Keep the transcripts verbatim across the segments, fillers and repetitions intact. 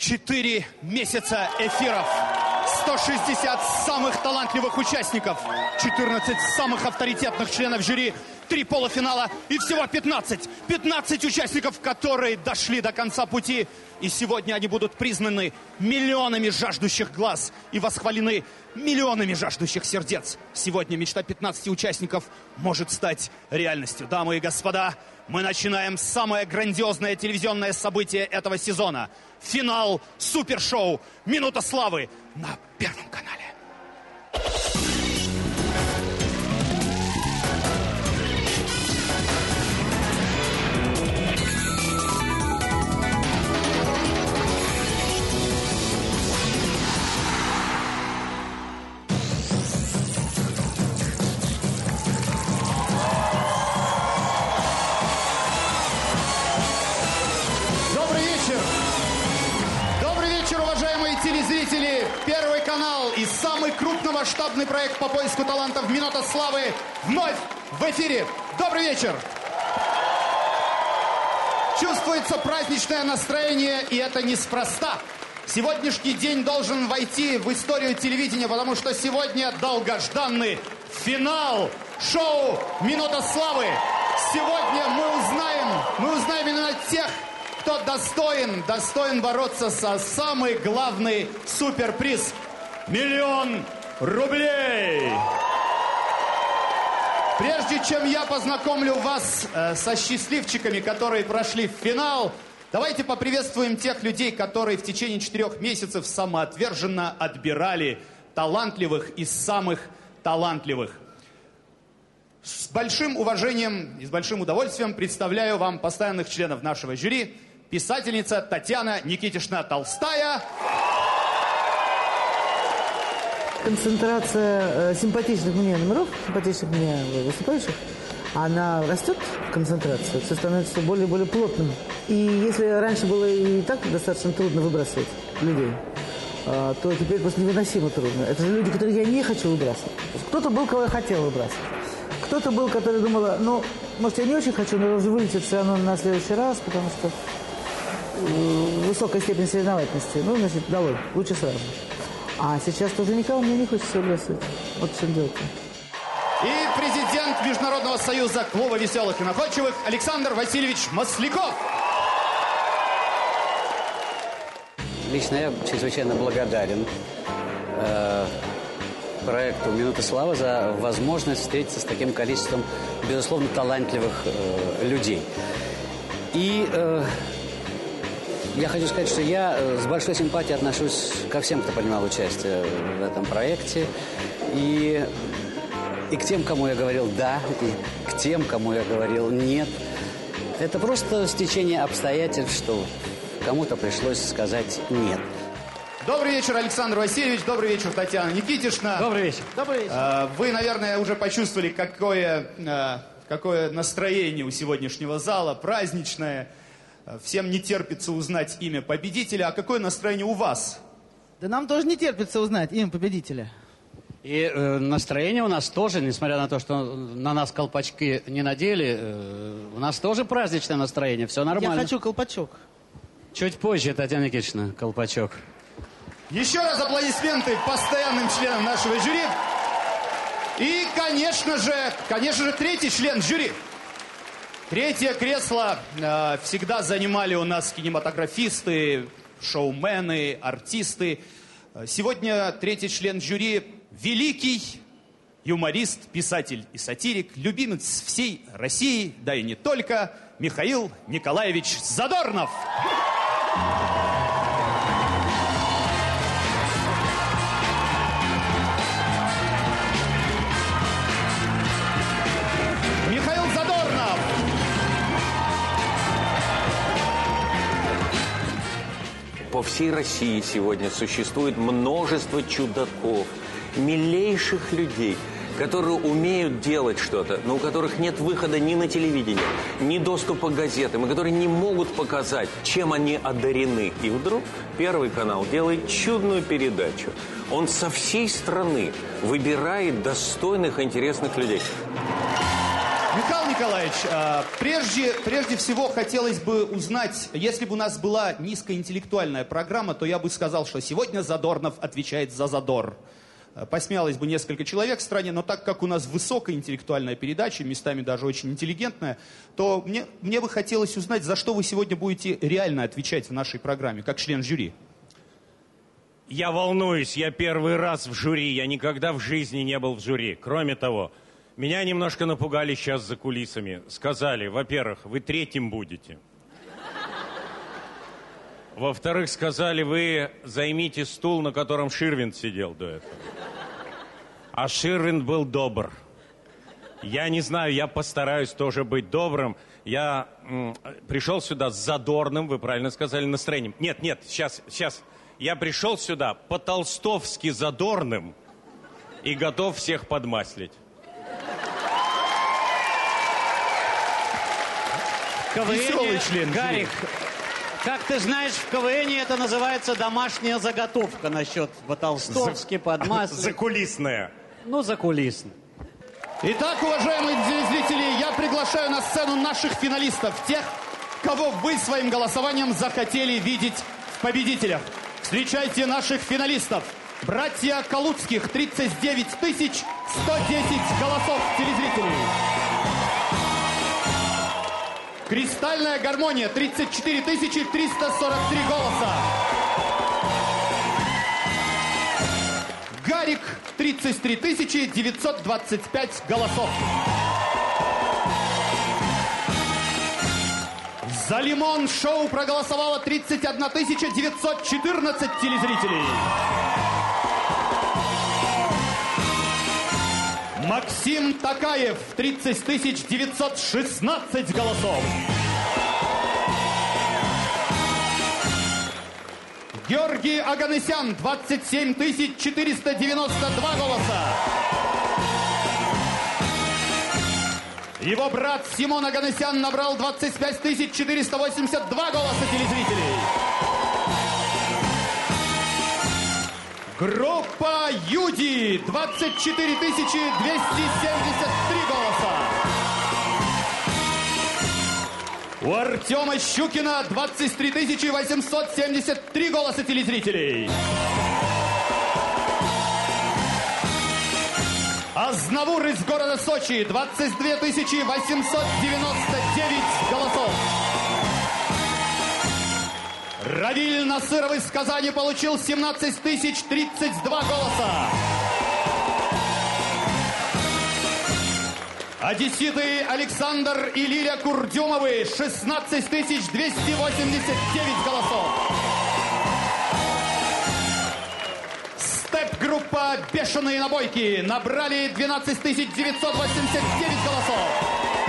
Четыре месяца эфиров, сто шестьдесят самых талантливых участников, четырнадцать самых авторитетных членов жюри, три полуфинала и всего пятнадцать. пятнадцать участников, которые дошли до конца пути. И сегодня они будут признаны миллионами жаждущих глаз и восхвалены миллионами жаждущих сердец. Сегодня мечта пятнадцати участников может стать реальностью. Дамы и господа, мы начинаем самое грандиозное телевизионное событие этого сезона. Финал супершоу «Минута славы» на Первом канале. Телезрители, Первый канал и самый крупномасштабный проект по поиску талантов «Минута славы» вновь в эфире. Добрый вечер! Чувствуется праздничное настроение, и это неспроста. Сегодняшний день должен войти в историю телевидения, потому что сегодня долгожданный финал шоу «Минута славы». Сегодня мы узнаем, мы узнаем именно тех, кто достоин, достоин бороться за самый главный суперприз – миллион рублей. Прежде чем я познакомлю вас э, со счастливчиками, которые прошли в финал, давайте поприветствуем тех людей, которые в течение четырех месяцев самоотверженно отбирали талантливых из самых талантливых. С большим уважением и с большим удовольствием представляю вам постоянных членов нашего жюри. Писательница Татьяна Никитишна Толстая. Концентрация э, симпатичных мне номеров, симпатичных мне выступающих, она растет, концентрация, все становится более и более плотным. И если раньше было и так достаточно трудно выбрасывать людей, э, то теперь просто невыносимо трудно. Это же люди, которые я не хочу выбрасывать. Кто-то был, кого я хотел выбрасывать. Кто-то был, который думала, ну, может, я не очень хочу, но уже вылетит все равно на следующий раз, потому что высокая степень соревновательности. Ну, значит, долой, лучше сразу. А сейчас тоже никого мне не хочется выбрасывать. Вот в чем дело-то. И президент Международного союза клуба веселых и находчивых Александр Васильевич Масляков. Лично я чрезвычайно благодарен э, проекту «Минута славы» за возможность встретиться с таким количеством, безусловно, талантливых э, людей. И э, я хочу сказать, что я с большой симпатией отношусь ко всем, кто принимал участие в этом проекте. И, и к тем, кому я говорил «да», и к тем, кому я говорил «нет». Это просто стечение обстоятельств, что кому-то пришлось сказать «нет». Добрый вечер, Александр Васильевич. Добрый вечер, Татьяна Никитишна. Добрый вечер. Добрый вечер. А, вы, наверное, уже почувствовали, какое, а, какое настроение у сегодняшнего зала, праздничное. Всем не терпится узнать имя победителя. А какое настроение у вас? Да нам тоже не терпится узнать имя победителя. И э, настроение у нас тоже, несмотря на то, что на нас колпачки не надели, э, у нас тоже праздничное настроение, все нормально. Я хочу колпачок. Чуть позже, Татьяна Никитична, колпачок. Еще раз аплодисменты постоянным членам нашего жюри. И, конечно же, конечно же, третий член жюри. Третье кресло э, всегда занимали у нас кинематографисты, шоумены, артисты. Сегодня третий член жюри – великий юморист, писатель и сатирик, любимец всей России, да и не только, Михаил Николаевич Задорнов. Михаил Задорнов. По всей России сегодня существует множество чудаков, милейших людей, которые умеют делать что-то, но у которых нет выхода ни на телевидение, ни доступа к газетам, и которые не могут показать, чем они одарены. И вдруг Первый канал делает чудную передачу. Он со всей страны выбирает достойных, интересных людей. Михаил Николаевич, прежде, прежде всего хотелось бы узнать, если бы у нас была низкоинтеллектуальная программа, то я бы сказал, что сегодня Задорнов отвечает за задор. Посмеялось бы несколько человек в стране, но так как у нас высокоинтеллектуальная передача, местами даже очень интеллигентная, то мне, мне бы хотелось узнать, за что вы сегодня будете реально отвечать в нашей программе, как член жюри. Я волнуюсь, я первый раз в жюри, я никогда в жизни не был в жюри. Кроме того, меня немножко напугали сейчас за кулисами. Сказали, во-первых, вы третьим будете. Во-вторых, сказали, вы займите стул, на котором Ширвинд сидел до этого. А Ширвинд был добр. Я не знаю, я постараюсь тоже быть добрым. Я м, пришел сюда с задорным, вы правильно сказали, настроением. Нет, нет, сейчас, сейчас. Я пришел сюда по-толстовски задорным и готов всех подмаслить. Веселый член Гарик, как ты знаешь, в КВНе это называется домашняя заготовка насчет по-толстовски, подмаслить. Закулисная. Ну, закулисно. Итак, уважаемые телезрители, я приглашаю на сцену наших финалистов, тех, кого вы своим голосованием захотели видеть в победителях. Встречайте наших финалистов. Братья Калуцких, тридцать девять тысяч сто десять голосов телезрителей. Кристальная гармония, тридцать четыре тысячи триста сорок три голоса. Гарик, тридцать три тысячи девятьсот двадцать пять голосов. За Лимон шоу проголосовало тридцать одна тысяча девятьсот четырнадцать телезрителей. Максим Такаев, тридцать тысяч девятьсот шестнадцать голосов. Георгий Оганесян, двадцать семь тысяч четыреста девяносто два голоса. Его брат Симон Оганесян набрал двадцать пять тысяч четыреста восемьдесят два голоса телезрителей. Группа Юди, двадцать четыре тысячи двести семьдесят три голоса. У Артема Щукина двадцать три тысячи восемьсот семьдесят три голоса телезрителей. Азнавур из города Сочи, двадцать две тысячи восемьсот девяносто девять голосов. Равиль Насыров из Казани получил семнадцать тысяч тридцать два голоса. Одесситы Александр и Лиля Курдюмовы, шестнадцать тысяч двести восемьдесят девять голосов. Степ-группа «Бешеные набойки» набрали двенадцать тысяч девятьсот восемьдесят девять голосов.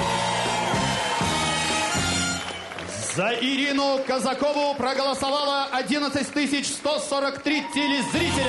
За Ирину Казакову проголосовало одиннадцать тысяч сто сорок три телезрителя.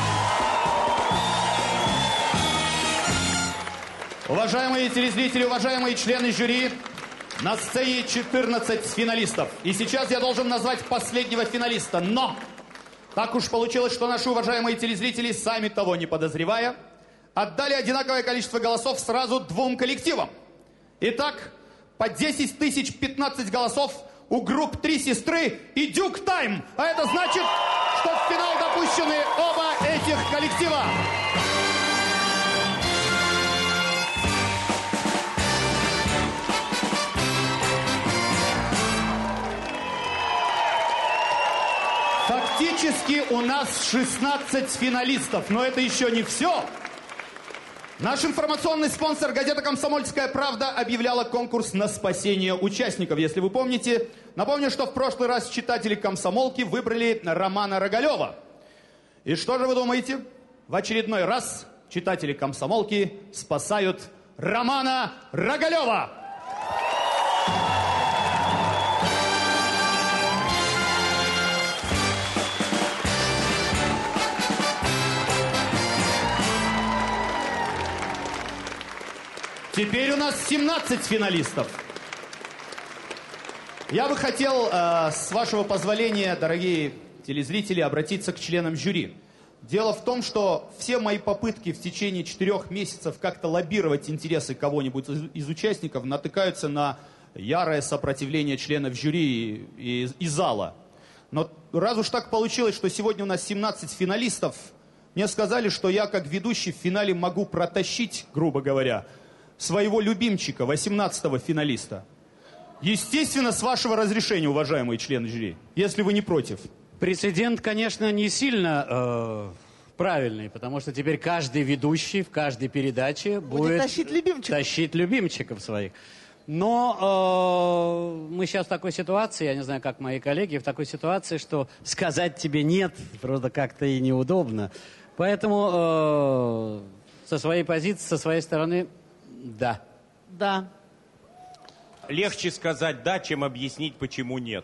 Уважаемые телезрители, уважаемые члены жюри, на сцене четырнадцать финалистов. И сейчас я должен назвать последнего финалиста. Но так уж получилось, что наши уважаемые телезрители, сами того не подозревая, отдали одинаковое количество голосов сразу двум коллективам. Итак, по десять тысяч пятнадцать голосов у групп «Три сестры» и «Дюк Тайм». А это значит, что в финал допущены оба этих коллектива. Фактически у нас шестнадцать финалистов, но это еще не все. Наш информационный спонсор, газета «Комсомольская правда», объявляла конкурс на спасение участников. Если вы помните, напомню, что в прошлый раз читатели «Комсомолки» выбрали Романа Рогалева. И что же вы думаете? В очередной раз читатели «Комсомолки» спасают Романа Рогалева. Теперь у нас семнадцать финалистов. Я бы хотел, э, с вашего позволения, дорогие телезрители, обратиться к членам жюри. Дело в том, что все мои попытки в течение четырех месяцев как-то лоббировать интересы кого-нибудь из, из участников натыкаются на ярое сопротивление членов жюри и, и, и зала. Но раз уж так получилось, что сегодня у нас семнадцать финалистов, мне сказали, что я как ведущий в финале могу протащить, грубо говоря, своего любимчика, восемнадцатого финалиста. Естественно, с вашего разрешения, уважаемые члены жюри, если вы не против. Прецедент, конечно, не сильно э, правильный, потому что теперь каждый ведущий в каждой передаче будет, Будет тащить любимчиков. тащить любимчиков своих. Но э, мы сейчас в такой ситуации, я не знаю, как мои коллеги, в такой ситуации, что сказать тебе нет просто как-то и неудобно. Поэтому э, со своей позиции, со своей стороны, да. Да. Легче сказать «да», чем объяснить, почему нет.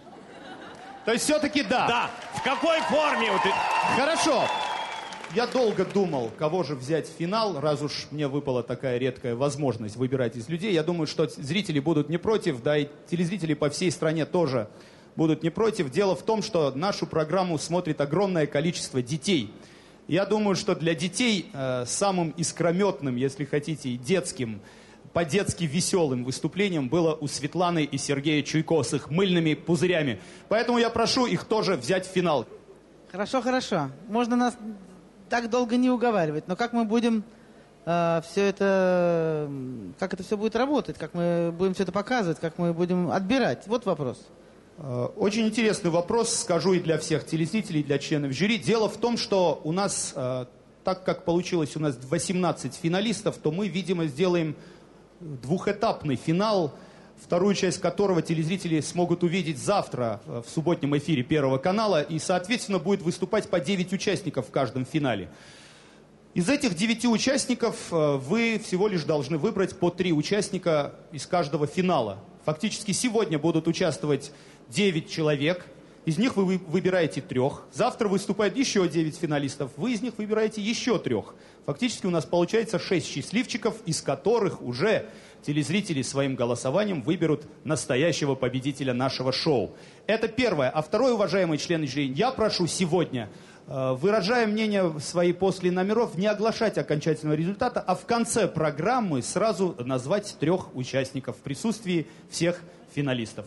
То есть все-таки да. Да. В какой форме? Вот и- Хорошо. Я долго думал, кого же взять в финал, раз уж мне выпала такая редкая возможность выбирать из людей. Я думаю, что зрители будут не против, да и телезрители по всей стране тоже будут не против. Дело в том, что нашу программу смотрит огромное количество детей. Я думаю, что для детей э, самым искрометным, если хотите, и детским, по-детски веселым выступлением было у Светланы и Сергея Чуйко с их мыльными пузырями. Поэтому я прошу их тоже взять в финал. Хорошо, хорошо. Можно нас так долго не уговаривать, но как мы будем э, все это, как это все будет работать, как мы будем все это показывать, как мы будем отбирать? Вот вопрос. Э, Очень интересный вопрос, скажу и для всех телезрителей, и для членов жюри. Дело в том, что у нас, э, так как получилось у нас восемнадцать финалистов, то мы, видимо, сделаем двухэтапный финал, вторую часть которого телезрители смогут увидеть завтра в субботнем эфире Первого канала. И, соответственно, будет выступать по девять участников в каждом финале. Из этих девяти участников вы всего лишь должны выбрать по три участника из каждого финала. Фактически сегодня будут участвовать девять человек. Из них вы выбираете трех. Завтра выступает еще девять финалистов. Вы из них выбираете еще трех. Фактически у нас получается шесть счастливчиков, из которых уже телезрители своим голосованием выберут настоящего победителя нашего шоу. Это первое. А второе, уважаемые члены жюри, я прошу сегодня, выражая мнение свои после номеров, не оглашать окончательного результата, а в конце программы сразу назвать трех участников в присутствии всех финалистов.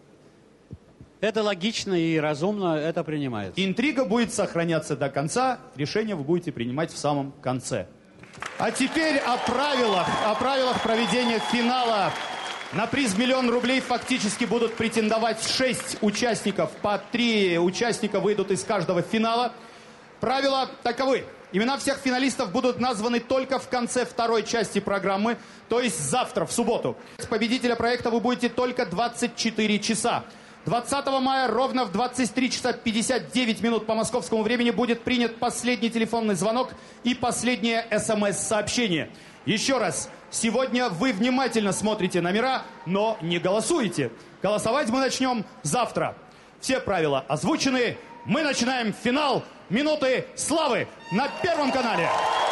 Это логично и разумно, это принимается. Интрига будет сохраняться до конца, решение вы будете принимать в самом конце. А теперь о правилах, о правилах проведения финала. На приз миллион рублей фактически будут претендовать шесть участников. По три участника выйдут из каждого финала. Правила таковы. Имена всех финалистов будут названы только в конце второй части программы, то есть завтра, в субботу. С победителя проекта вы будете только двадцать четыре часа. двадцатого мая ровно в двадцать три часа пятьдесят девять минут по московскому времени будет принят последний телефонный звонок и последнее смс-сообщение. Еще раз, сегодня вы внимательно смотрите номера, но не голосуете. Голосовать мы начнем завтра. Все правила озвучены. Мы начинаем финал «Минуты славы» на Первом канале.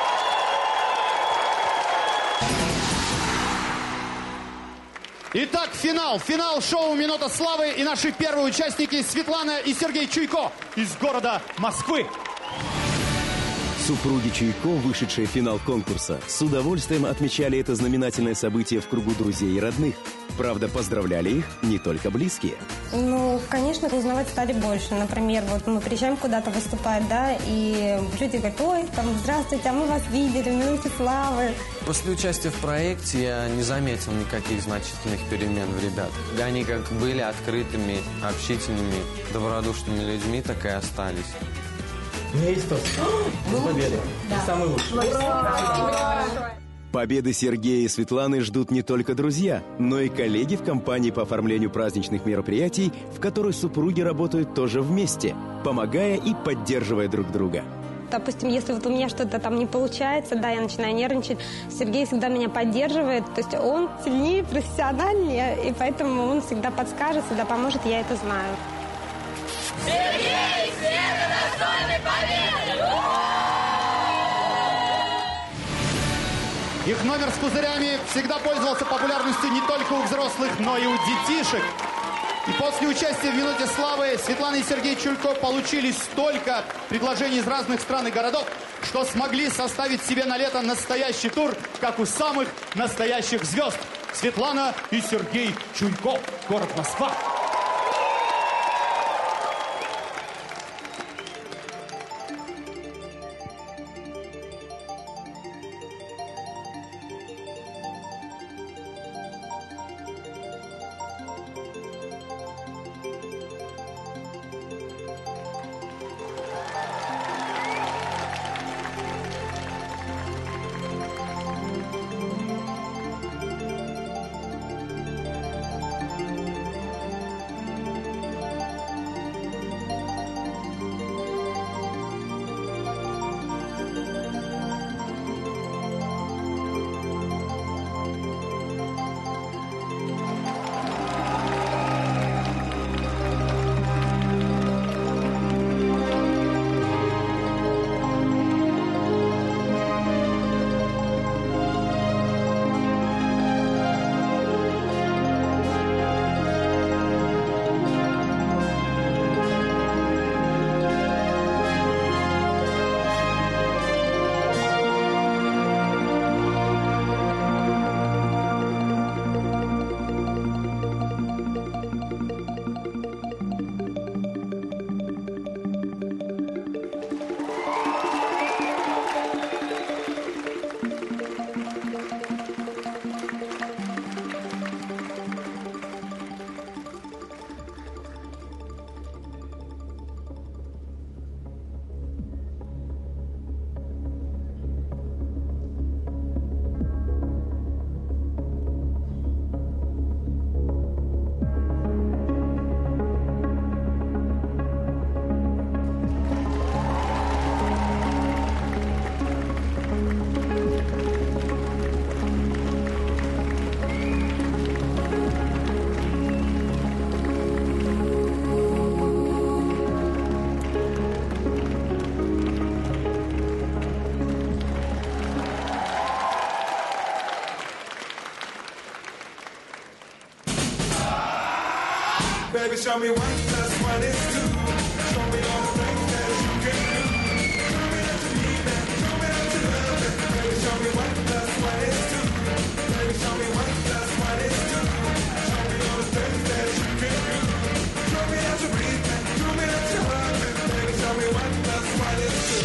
Итак, финал. Финал шоу «Минута славы». И наши первые участники Светлана и Сергей Чуйко из города Москвы. Супруги Чуйко, вышедшие в финал конкурса, с удовольствием отмечали это знаменательное событие в кругу друзей и родных. Правда, поздравляли их не только близкие. Ну, конечно, узнавать стали больше. Например, вот мы приезжаем куда-то выступать, да, и люди говорят: ой, там, здравствуйте, а мы вас видели в «Минуте славы». После участия в проекте я не заметил никаких значительных перемен в ребятах. Они как были открытыми, общительными, добродушными людьми, так и остались. У меня есть тост. За победу. Ты самый лучший. Победы Сергея и Светланы ждут не только друзья, но и коллеги в компании по оформлению праздничных мероприятий, в которых супруги работают тоже вместе, помогая и поддерживая друг друга. Допустим, если вот у меня что-то там не получается, да, я начинаю нервничать, Сергей всегда меня поддерживает, то есть он сильнее, профессиональнее, и поэтому он всегда подскажет, всегда поможет, я это знаю. Сергей, всех достойный победы! Их номер с пузырями всегда пользовался популярностью не только у взрослых, но и у детишек. И после участия в «Минуте славы» Светлана и Сергей Чуйков получили столько предложений из разных стран и городов, что смогли составить себе на лето настоящий тур, как у самых настоящих звезд. Светлана и Сергей Чуйков. Город Москва. Baby, show me one plus one is two. Show me all the things that you can do. Show me that you need me. Show me that you love me. Baby, show me one plus one is two. Baby, show me one plus one is two. Show me all the things that you can do. Show me that you breathe me. Show me that you hug me. Baby, show me one plus one is two.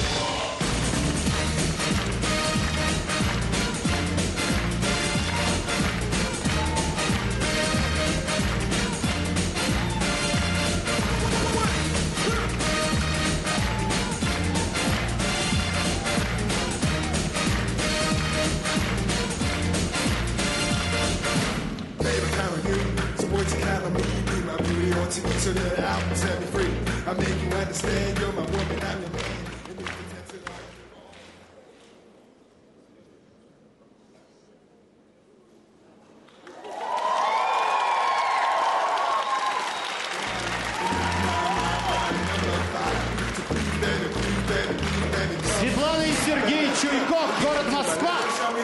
Take me to the out and set me free. I make you understand you're my woman, I'm your man. Светлана и Сергей Чуйков, город Москва.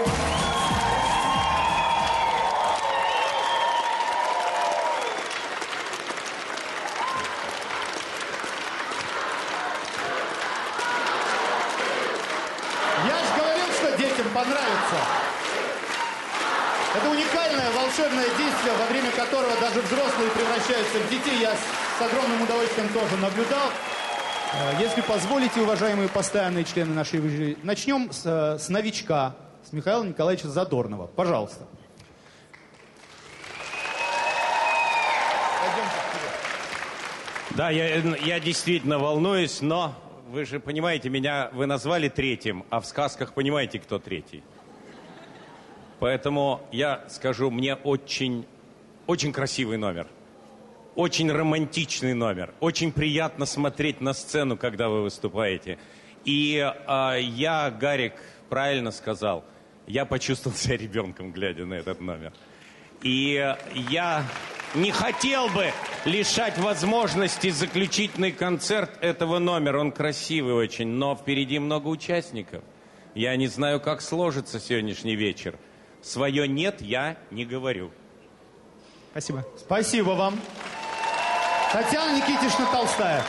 Понравится. Это уникальное волшебное действие, во время которого даже взрослые превращаются в детей. Я с огромным удовольствием тоже наблюдал. Если позволите, уважаемые постоянные члены нашей жюри, начнем с, с новичка, с Михаила Николаевича Задорнова. Пожалуйста. Да, я, я действительно волнуюсь, но... Вы же понимаете, меня вы назвали третьим, а в сказках понимаете, кто третий. Поэтому я скажу, мне очень, очень красивый номер. Очень романтичный номер. Очень приятно смотреть на сцену, когда вы выступаете. И э, я, Гарик, правильно сказал, я почувствовал себя ребенком, глядя на этот номер. И э, я... не хотел бы лишать возможности заключительный концерт этого номера. Он красивый очень, но впереди много участников. Я не знаю, как сложится сегодняшний вечер. Свое «нет» я не говорю. Спасибо. Спасибо вам. Татьяна Никитична Толстая.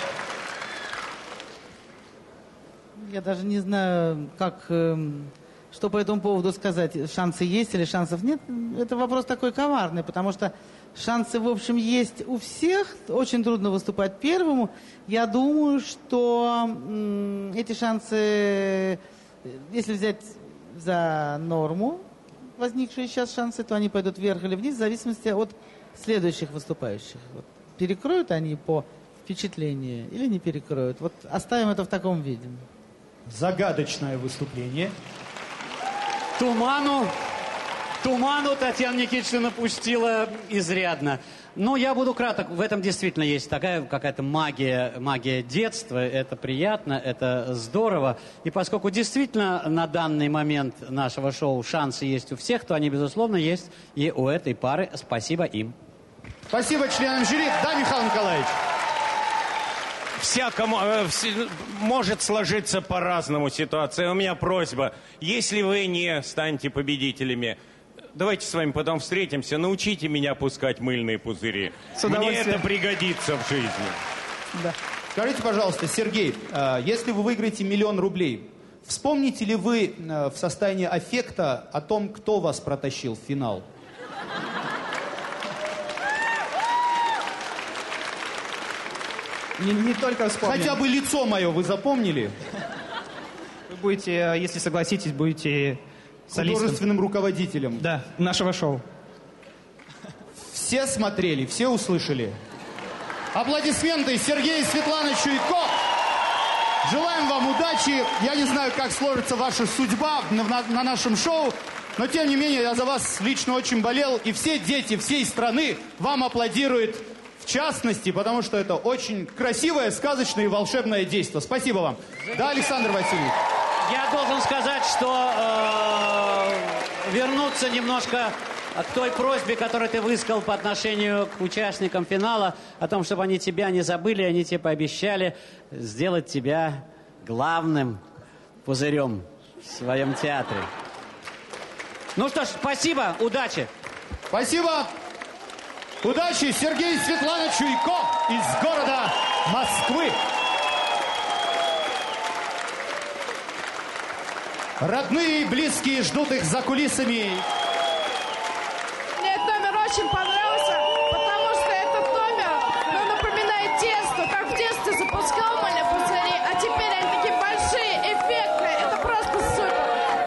Я даже не знаю, как, э, что по этому поводу сказать. Шансы есть или шансов нет? Это вопрос такой коварный, потому что шансы, в общем, есть у всех. Очень трудно выступать первому. Я думаю, что м, эти шансы, если взять за норму возникшие сейчас шансы, то они пойдут вверх или вниз в зависимости от следующих выступающих. Вот. Перекроют они по впечатлению или не перекроют? Вот оставим это в таком виде. Загадочное выступление. Туману, туману Татьяна Никитична напустила изрядно. Но я буду краток. В этом действительно есть такая какая-то магия, магия детства. Это приятно, это здорово. И поскольку действительно на данный момент нашего шоу шансы есть у всех, то они, безусловно, есть и у этой пары. Спасибо им. Спасибо членам жюри. Да, Михаил Николаевич? Всякому, э, вс- может сложиться по-разному ситуация. У меня просьба, если вы не станете победителями, давайте с вами потом встретимся, научите меня пускать мыльные пузыри. Мне это пригодится в жизни. Да. Скажите, пожалуйста, Сергей, э, если вы выиграете миллион рублей, вспомните ли вы э, в состоянии аффекта о том, кто вас протащил в финал? Не, не только вспомним. Хотя бы лицо мое вы запомнили? Вы будете, если согласитесь, будете солистом. Художественным руководителем. Да, нашего шоу. Все смотрели, все услышали. Аплодисменты Сергею Светлановичу Ко. Желаем вам удачи. Я не знаю, как сложится ваша судьба на, на, на нашем шоу, но тем не менее я за вас лично очень болел. И все дети всей страны вам аплодируют. В частности, потому что это очень красивое, сказочное и волшебное действо. Спасибо вам. Да, Александр Васильевич? Я должен сказать, что э, вернуться немножко к той просьбе, которую ты высказал по отношению к участникам финала, о том, чтобы они тебя не забыли, они тебе пообещали сделать тебя главным пузырем в своем театре. Ну что ж, спасибо, удачи. Спасибо. Удачи Сергею Светлановичу Ко из города Москвы. Родные и близкие ждут их за кулисами. Мне этот номер очень понравился, потому что этот номер, ну, напоминает детство, как в детстве запускал мыльные пузыри, а теперь они такие большие, эффектные. Это просто супер.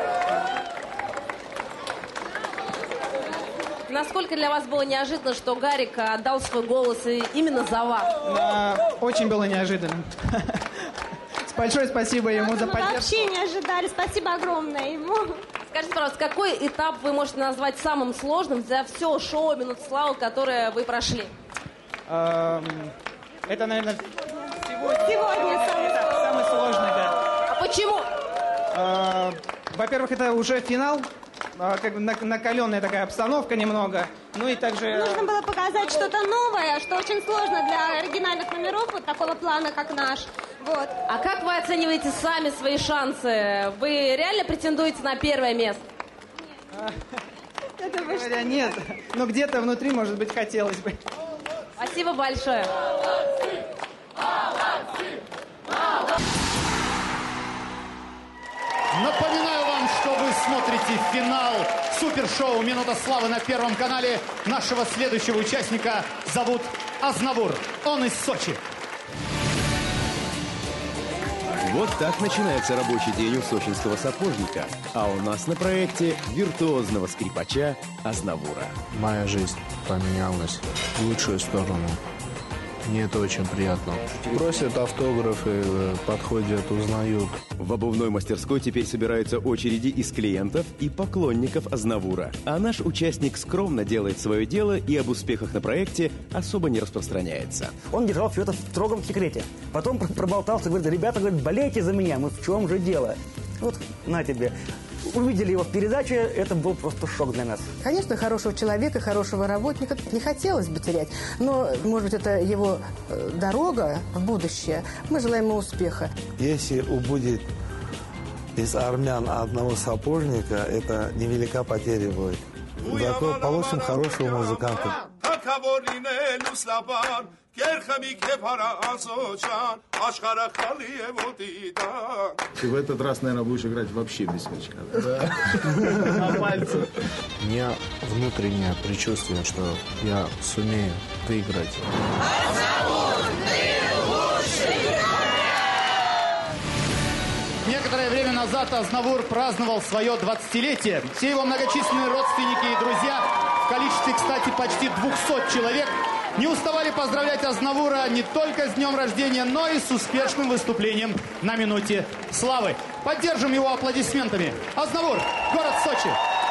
Насколько для вас было неожиданно, что Гарик отдал свой голос и именно за вас? А, очень было неожиданно. Большое спасибо ему за Мы поддержку. вообще не ожидали. Спасибо огромное ему. Скажите, пожалуйста, какой этап вы можете назвать самым сложным за все шоу «Минута славы», которое вы прошли? Эм, Это, наверное, Сегодня самый да, самый сложный, да. А почему? Э, Во-первых, это уже финал. э, Как бы нак- накаленная такая обстановка немного. Ну и также... Нужно было показать что-то новое, что очень сложно для оригинальных номеров вот такого плана, как наш. Вот. А как вы оцениваете сами свои шансы? Вы реально претендуете на первое место? Это говоря, нет. Но где-то внутри, может быть, хотелось бы. Спасибо большое. Напоминаю вам, что вы смотрите финал супершоу «Минута славы» на Первом канале. Нашего следующего участника зовут Азнавур. Он из Сочи. Вот так начинается рабочий день у сочинского сапожника. А у нас на проекте виртуозного скрипача Азнавура. Моя жизнь поменялась в лучшую сторону. Мне это очень приятно. Просят автографы, подходят, узнают. В обувной мастерской теперь собираются очереди из клиентов и поклонников Азнавура. А наш участник скромно делает свое дело и об успехах на проекте особо не распространяется. Он держал все это в строгом секрете. Потом проболтался, говорит: ребята, говорит, болейте за меня, мы в чем же дело? Вот, на тебе. Увидели его в передаче, это был просто шок для нас. Конечно, хорошего человека, хорошего работника не хотелось бы терять. Но, может быть, это его э, дорога в будущее. Мы желаем ему успеха. Если убудет из армян одного сапожника, это невелика потеря будет. Зато получим хорошего музыканта. И в этот раз, наверное, будешь играть вообще без мячка. На пальце. У меня внутреннее предчувствие, что я сумею выиграть. Некоторое время назад Азнавур праздновал свое двадцатилетие. Все его многочисленные родственники и друзья, в количестве, кстати, почти двухсот человек, не уставали поздравлять Азнавура не только с днем рождения, но и с успешным выступлением на минуте славы. Поддержим его аплодисментами. Азнавур, город Сочи.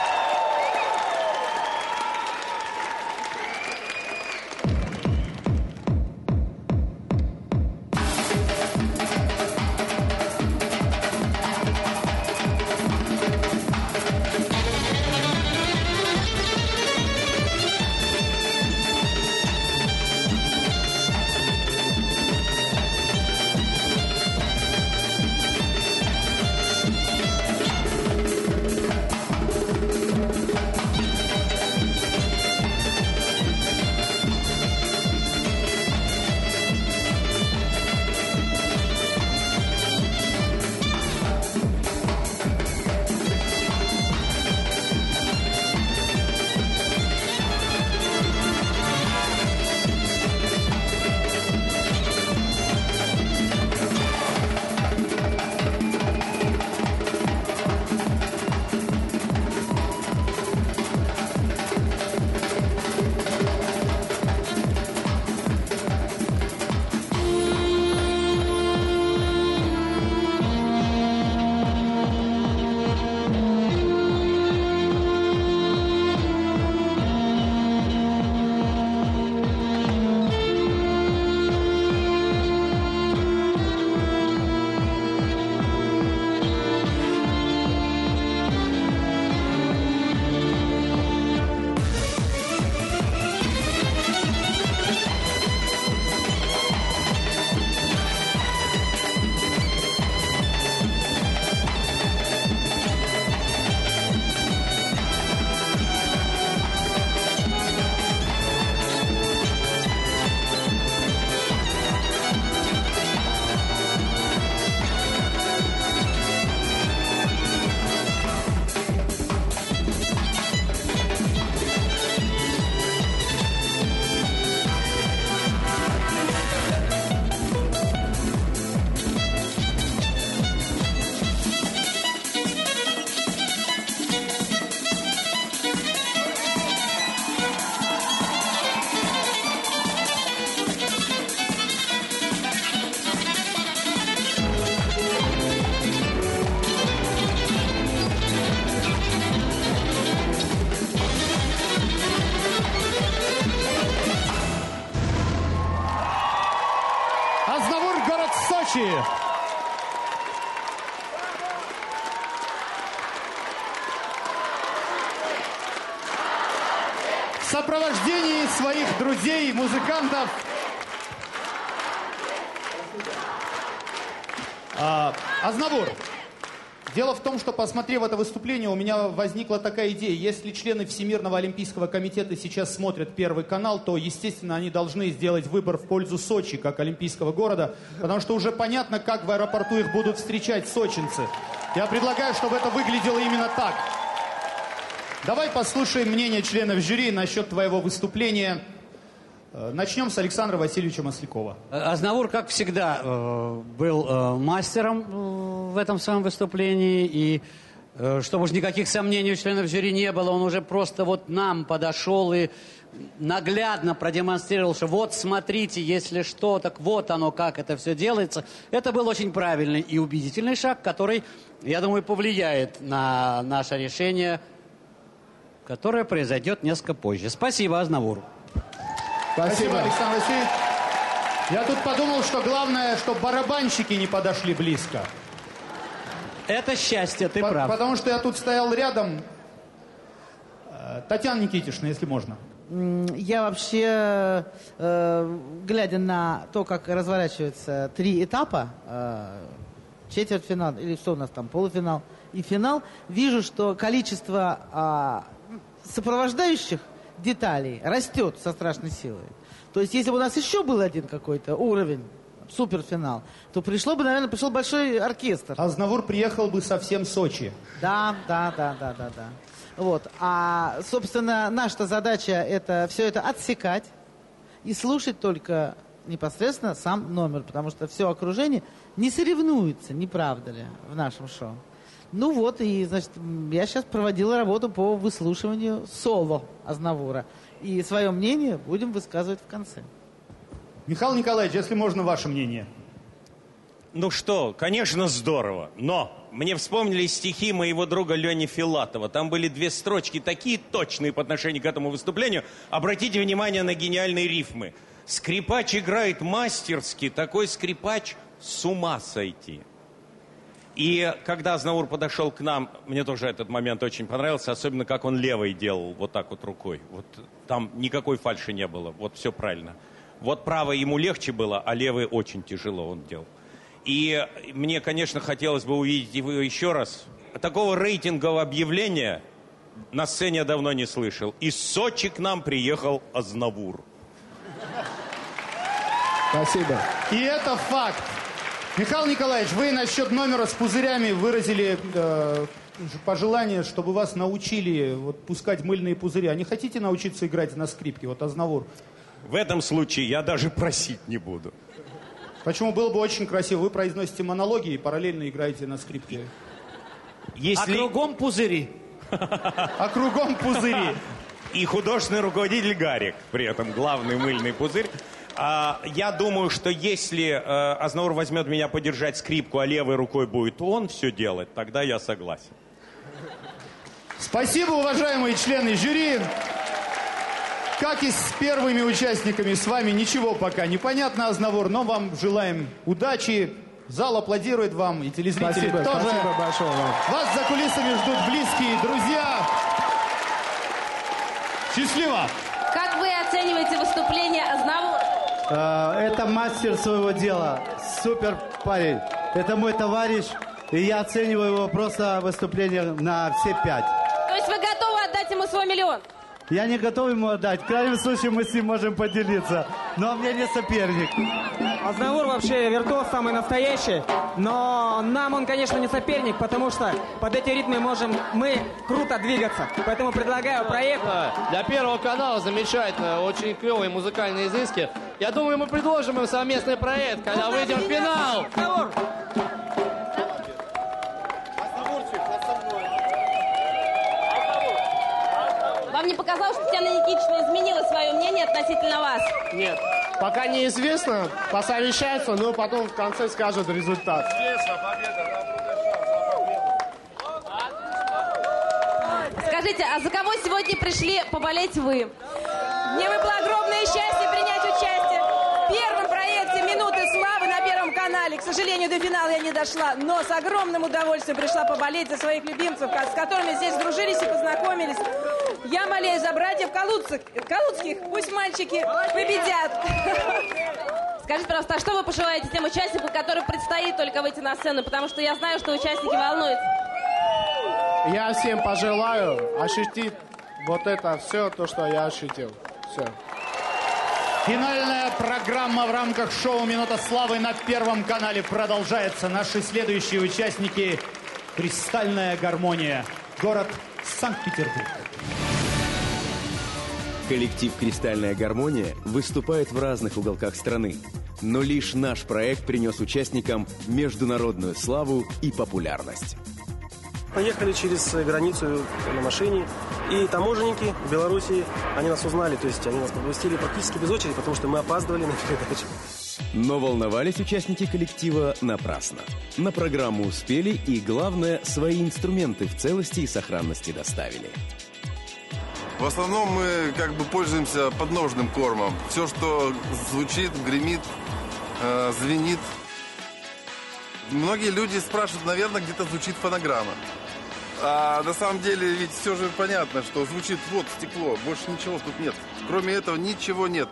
Азнавур, город Сочи. В сопровождении своих друзей, музыкантов. А, Азнавур, дело в том, что, посмотрев это выступление, у меня возникла такая идея. Если члены Всемирного олимпийского комитета сейчас смотрят Первый канал, то, естественно, они должны сделать выбор в пользу Сочи, как олимпийского города, потому что уже понятно, как в аэропорту их будут встречать сочинцы. Я предлагаю, чтобы это выглядело именно так. Давай послушаем мнение членов жюри насчет твоего выступления. Начнем с Александра Васильевича Маслякова. Азнавур, как всегда, был мастером в этом своем выступлении. И чтобы уж никаких сомнений у членов жюри не было, он уже просто вот нам подошел и наглядно продемонстрировал, что вот смотрите, если что, так вот оно, как это все делается. Это был очень правильный и убедительный шаг, который, я думаю, повлияет на наше решение, которое произойдет несколько позже. Спасибо, Азнавур. Спасибо, Спасибо, Александр Васильевич. Я тут подумал, что главное, чтобы барабанщики не подошли близко. Это счастье, ты По- прав. Потому что я тут стоял рядом. Татьяна Никитична, если можно. Я вообще, э, глядя на то, как разворачиваются три этапа, э, четвертьфинал, или что у нас там, полуфинал и финал, вижу, что количество э, сопровождающих деталей растет со страшной силой. То есть, если бы у нас еще был один какой-то уровень, суперфинал, то пришло бы, наверное, пришел большой оркестр. Азнавур приехал бы со всем Сочи. Да, да, да, да, да, да. Вот. А, собственно, наша задача это все это отсекать и слушать только непосредственно сам номер, потому что все окружение не соревнуется, не правда ли, в нашем шоу. Ну вот, и, значит, я сейчас проводила работу по выслушиванию соло Азнавура. И свое мнение будем высказывать в конце. Михаил Николаевич, если можно, ваше мнение. Ну что, конечно, здорово, но мне вспомнились стихи моего друга Лени Филатова. Там были две строчки такие точные по отношению к этому выступлению. Обратите внимание на гениальные рифмы. Скрипач играет мастерски, такой скрипач с ума сойти. И когда Азнавур подошел к нам, мне тоже этот момент очень понравился, особенно как он левой делал, вот так вот рукой. Вот там никакой фальши не было, вот все правильно. Вот правой ему легче было, а левой очень тяжело он делал. И мне, конечно, хотелось бы увидеть его еще раз. Такого рейтингового объявления на сцене я давно не слышал. Из Сочи к нам приехал Азнавур. Спасибо. И это факт. Михаил Николаевич, вы насчет номера с пузырями выразили э, пожелание, чтобы вас научили вот, пускать мыльные пузыри. А не хотите научиться играть на скрипке? Вот Азнавур. В этом случае я даже просить не буду. Почему? Было бы очень красиво. Вы произносите монологи и параллельно играете на скрипке. Если... А кругом пузыри. А кругом пузыри. И художественный руководитель Гарик, при этом главный мыльный пузырь. А, я думаю, что если э, Азнавур возьмет меня подержать скрипку, а левой рукой будет он все делать, тогда я согласен. Спасибо, уважаемые члены жюри. Как и с первыми участниками, с вами ничего пока не понятно, Азнавур, но вам желаем удачи. Зал аплодирует вам, и телезрители спасибо, тоже. Спасибо большое вам. Вас за кулисами ждут близкие друзья. Счастливо! Как вы оцениваете выступление Азнавура? Это мастер своего дела. Супер парень. Это мой товарищ. И я оцениваю его просто выступление на все пять. То есть вы готовы отдать ему свой миллион? Я не готов ему отдать. В крайнем случае мы с ним можем поделиться. Но он мне не соперник. Азнавур вообще виртуоз самый настоящий, но нам он, конечно, не соперник, потому что под эти ритмы можем мы круто двигаться. Поэтому предлагаю проект. Для Первого канала замечательно, очень клевые музыкальные изыски. Я думаю, мы предложим им совместный проект, когда выйдем в финал. Азнавур! Вам не показалось, что Татьяна Никитична изменила свое мнение относительно вас? Нет. Пока неизвестно, посовещаются, но потом в конце скажут результат. Скажите, а за кого сегодня пришли поболеть вы? Мне выпало огромное счастье принять участие в первом проекте «Минуты славы» на Первом канале. К сожалению, до финала я не дошла, но с огромным удовольствием пришла поболеть за своих любимцев, с которыми здесь дружились и познакомились. Я молюсь за братьев Калуцких, Калуцких, пусть мальчики победят. Скажите, пожалуйста, а что вы пожелаете тем участникам, которым предстоит только выйти на сцену? Потому что я знаю, что участники волнуются. Я всем пожелаю ощутить вот это все, то, что я ощутил. Все. Финальная программа в рамках шоу «Минута славы» на Первом канале продолжается. Наши следующие участники — «Кристальная гармония», город Санкт-Петербург. Коллектив «Кристальная гармония» выступает в разных уголках страны. Но лишь наш проект принес участникам международную славу и популярность. Поехали через границу на машине, и таможенники в Белоруссии, они нас узнали, то есть они нас пропустили практически без очереди, потому что мы опаздывали на передачу. Но волновались участники коллектива напрасно. На программу успели и, главное, свои инструменты в целости и сохранности доставили. В основном мы как бы пользуемся подножным кормом. Все, что звучит, гремит, э, звенит. Многие люди спрашивают, наверное, где-то звучит фонограмма. А на самом деле ведь все же понятно, что звучит вот стекло, больше ничего тут нет. Кроме этого ничего нет.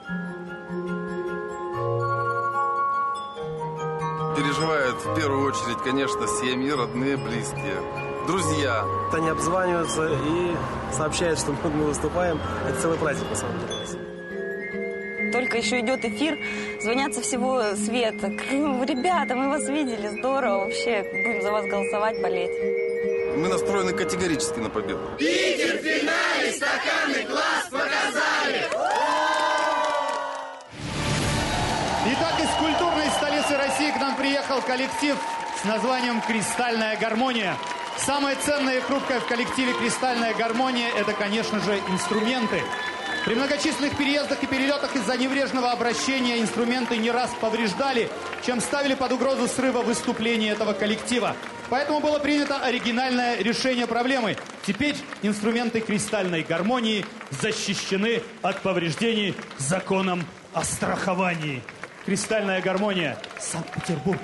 Переживают в первую очередь, конечно, семьи, родные, близкие, друзья. Они обзваниваются и сообщают, что мы выступаем. Это целый праздник, на самом деле. только еще идет эфир, звонят со всего света. Ну, ребята, мы вас видели, здорово, вообще, будем за вас голосовать, болеть. Мы настроены категорически на победу. Питер в финале стаканный класс показали! Итак, из культурной столицы России к нам приехал коллектив с названием «Кристальная гармония». Самое ценное и хрупкое в коллективе «Кристальная гармония» — это, конечно же, инструменты. При многочисленных переездах и перелетах из-за неврежного обращения инструменты не раз повреждали, чем ставили под угрозу срыва выступления этого коллектива. Поэтому было принято оригинальное решение проблемы. Теперь инструменты «Кристальной гармонии» защищены от повреждений законом о страховании. «Кристальная гармония», Санкт-Петербург.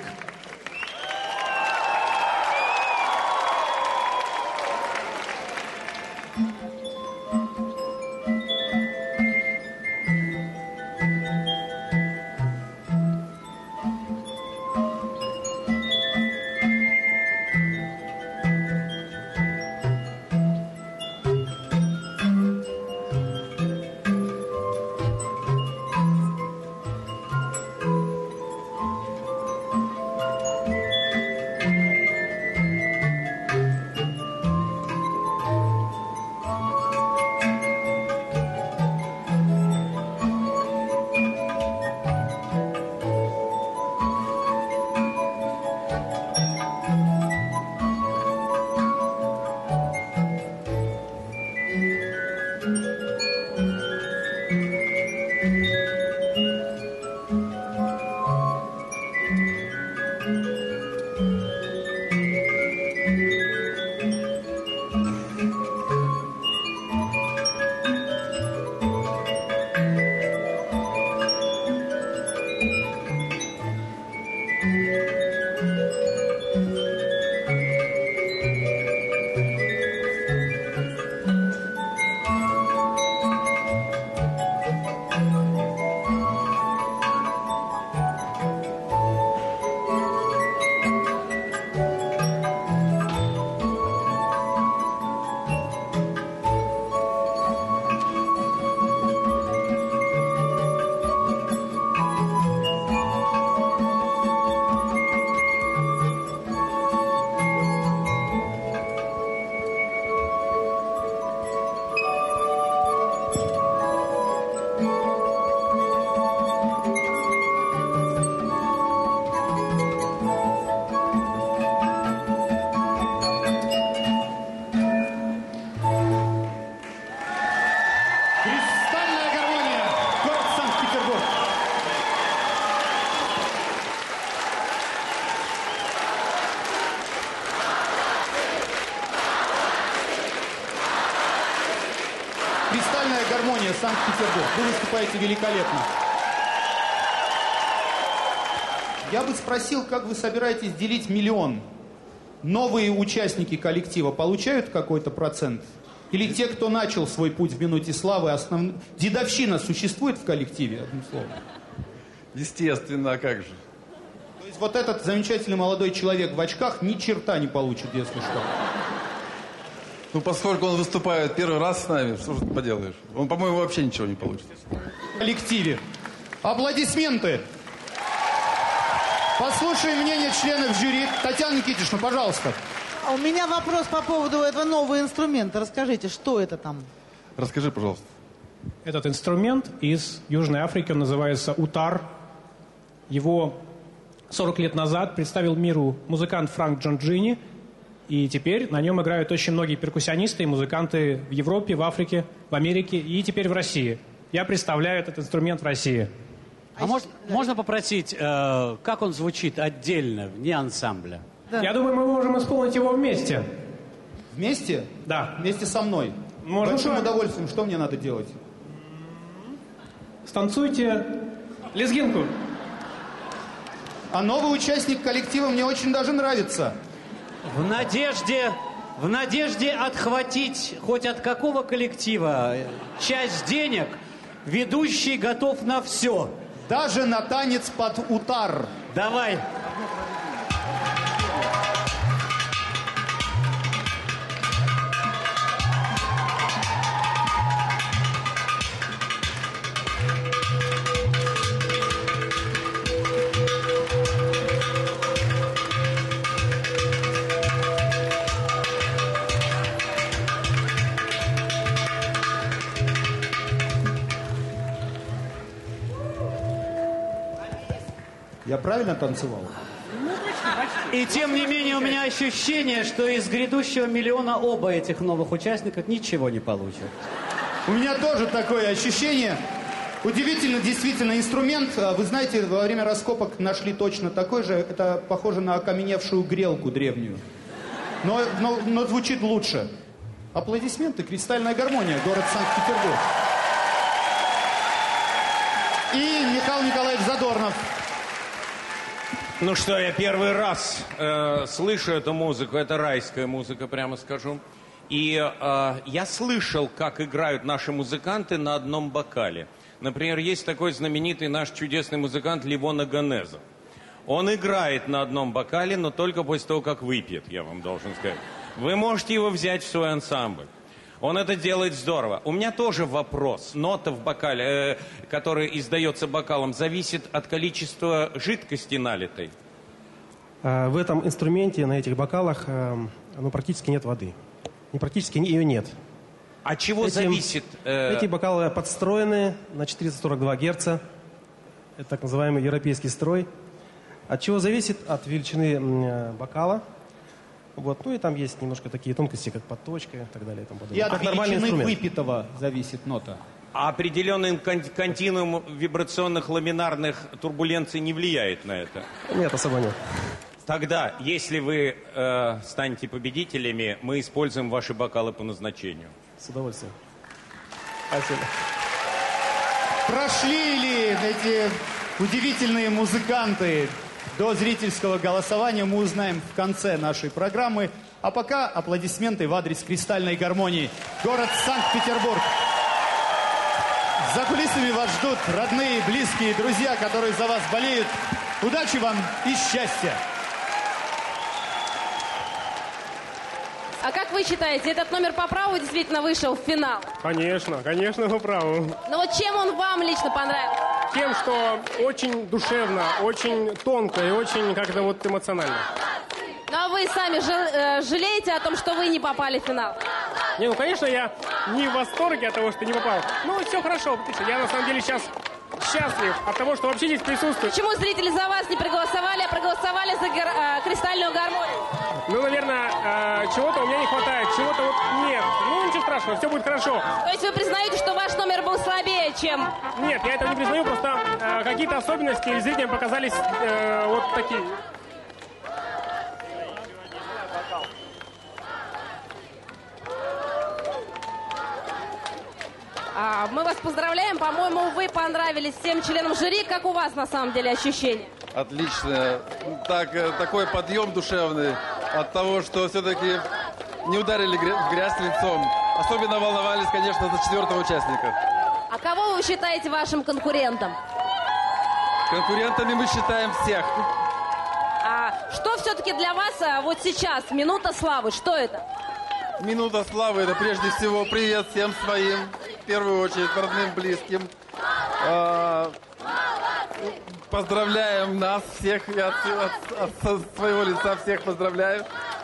«Кристальная гармония», Санкт-Петербург. Вы выступаете великолепно. Я бы спросил, как вы собираетесь делить миллион? Новые участники коллектива получают какой-то процент? Или те, кто начал свой путь в минуте славы, основ... дедовщина существует в коллективе, одним словом? Естественно, а как же? То есть вот этот замечательный молодой человек в очках ни черта не получит, если что. Ну, поскольку он выступает первый раз с нами, что же ты поделаешь? Он, по-моему, вообще ничего не получит. В коллективе. Аплодисменты. Послушаем мнение членов жюри. Татьяна Никитична, пожалуйста. А у меня вопрос по поводу этого нового инструмента. Расскажите, что это там? Расскажи, пожалуйста. Этот инструмент из Южной Африки, он называется утар. Его сорок лет назад представил миру музыкант Франк Джонджини. И теперь на нем играют очень многие перкуссионисты и музыканты в Европе, в Африке, в Америке и теперь в России. Я представляю этот инструмент в России. А может, можно попросить, э, как он звучит отдельно, вне ансамбля? Да. Я думаю, мы можем исполнить его вместе. Вместе? Да. Вместе со мной? Можно. Большим удовольствием. Что мне надо делать? Станцуйте лезгинку. А новый участник коллектива мне очень даже нравится. В надежде, в надежде отхватить хоть от какого коллектива часть денег, ведущий готов на все. Даже на танец под утар. Давай. Я правильно танцевал? И тем не менее у меня ощущение, что из грядущего миллиона оба этих новых участников ничего не получат. У меня тоже такое ощущение. Удивительно, действительно, инструмент. Вы знаете, во время раскопок нашли точно такой же. Это похоже на окаменевшую грелку древнюю. Но, но, но звучит лучше. Аплодисменты. «Кристальная гармония», город Санкт-Петербург. И Михаил Николаевич Задорнов. Ну что, я первый раз э, слышу эту музыку. Это райская музыка, прямо скажу. И э, я слышал, как играют наши музыканты на одном бокале. Например, есть такой знаменитый наш чудесный музыкант Ливон Аганезов. Он играет на одном бокале, но только после того, как выпьет, я вам должен сказать. Вы можете его взять в свой ансамбль. Он это делает здорово. У меня тоже вопрос. Нота в бокале, э, которая издается бокалом, зависит от количества жидкости налитой. В этом инструменте, на этих бокалах, ну, практически нет воды. Не практически, ее нет. От чего Эти, зависит? Э... Эти бокалы подстроены на четыреста сорок два герца. Это так называемый европейский строй. От чего зависит? От величины бокала. Вот. Ну и там есть немножко такие тонкости, как подточка и так далее. И, тому и от величины выпитого зависит нота. А определенный кон континуум вибрационных ламинарных турбуленций не влияет на это? Нет, особо нет. Тогда, если вы э, станете победителями, мы используем ваши бокалы по назначению. С удовольствием. Спасибо. Прошли ли эти удивительные музыканты до зрительского голосования, мы узнаем в конце нашей программы. А пока аплодисменты в адрес «Кристальной гармонии». Город Санкт-Петербург. За кулисами вас ждут родные, близкие, друзья, которые за вас болеют. Удачи вам и счастья! А как вы считаете, этот номер по праву действительно вышел в финал? Конечно, конечно, по праву. Но вот чем он вам лично понравился? Тем, что очень душевно, очень тонко и очень как-то вот эмоционально. Ну а вы сами жалеете о том, что вы не попали в финал? Не, ну конечно, я не в восторге от того, что не попал. Ну, все хорошо, я на самом деле сейчас счастлив от того, что вообще здесь присутствует. Почему зрители за вас не проголосовали, а проголосовали за гар э, «Кристальную гармонию»? Ну, наверное, э, чего-то у меня не хватает, чего-то вот нет. Ну, ничего страшного, все будет хорошо. То есть вы признаете, что ваш номер был слабее, чем... Нет, я этого не признаю, просто э, какие-то особенности зрителям показались э, вот такие. А, мы вас поздравляем. По-моему, вы понравились всем членам жюри. Как у вас на самом деле ощущения? Отлично. Так, такой подъем душевный от того, что все-таки не ударили в грязь лицом. Особенно волновались, конечно, за четвертого участника. А кого вы считаете вашим конкурентом? Конкурентами мы считаем всех. А что все-таки для вас а, вот сейчас минута славы? Что это? Минута славы — это прежде всего привет всем своим, в первую очередь родным, близким. А, поздравляем нас всех, я от, от, от своего лица всех поздравляю.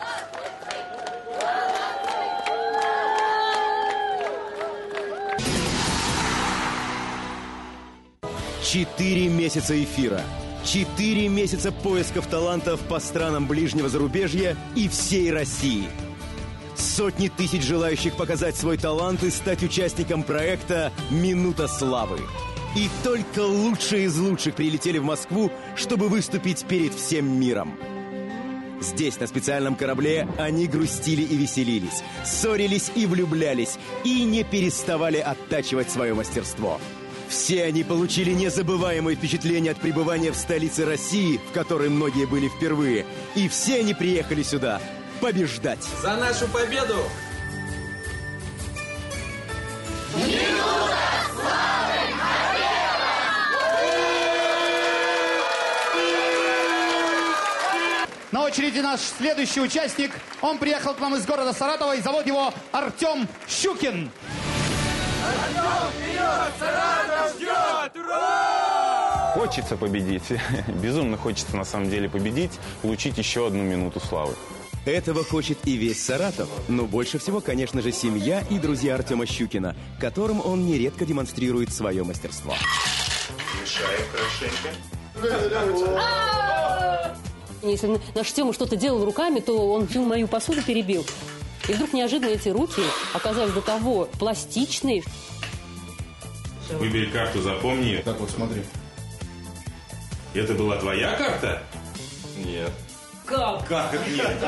Четыре месяца эфира. Четыре месяца поисков талантов по странам ближнего зарубежья и всей России. Сотни тысяч желающих показать свой талант и стать участником проекта «Минута славы». И только лучшие из лучших прилетели в Москву, чтобы выступить перед всем миром. Здесь, на специальном корабле, они грустили и веселились, ссорились и влюблялись, и не переставали оттачивать свое мастерство. Все они получили незабываемые впечатления от пребывания в столице России, в которой многие были впервые. И все они приехали сюда побеждать. За нашу победу! Минута славы! На очереди наш следующий участник. Он приехал к нам из города Саратова, и зовут его Артем Щукин. Артем вперед! Саратов ждет! Ура! Хочется победить. Безумно хочется на самом деле победить, получить еще одну минуту славы. Этого хочет и весь Саратов, но больше всего, конечно же, семья и друзья Артема Щукина, которым он нередко демонстрирует свое мастерство. Мешаем хорошенько. Если наш Тёма что-то делал руками, то он всю мою посуду перебил. И вдруг неожиданно эти руки оказались до того пластичные. Выбери карту, запомни ее. Так вот, смотри. Это была твоя карта? Нет. Как? Как это нет?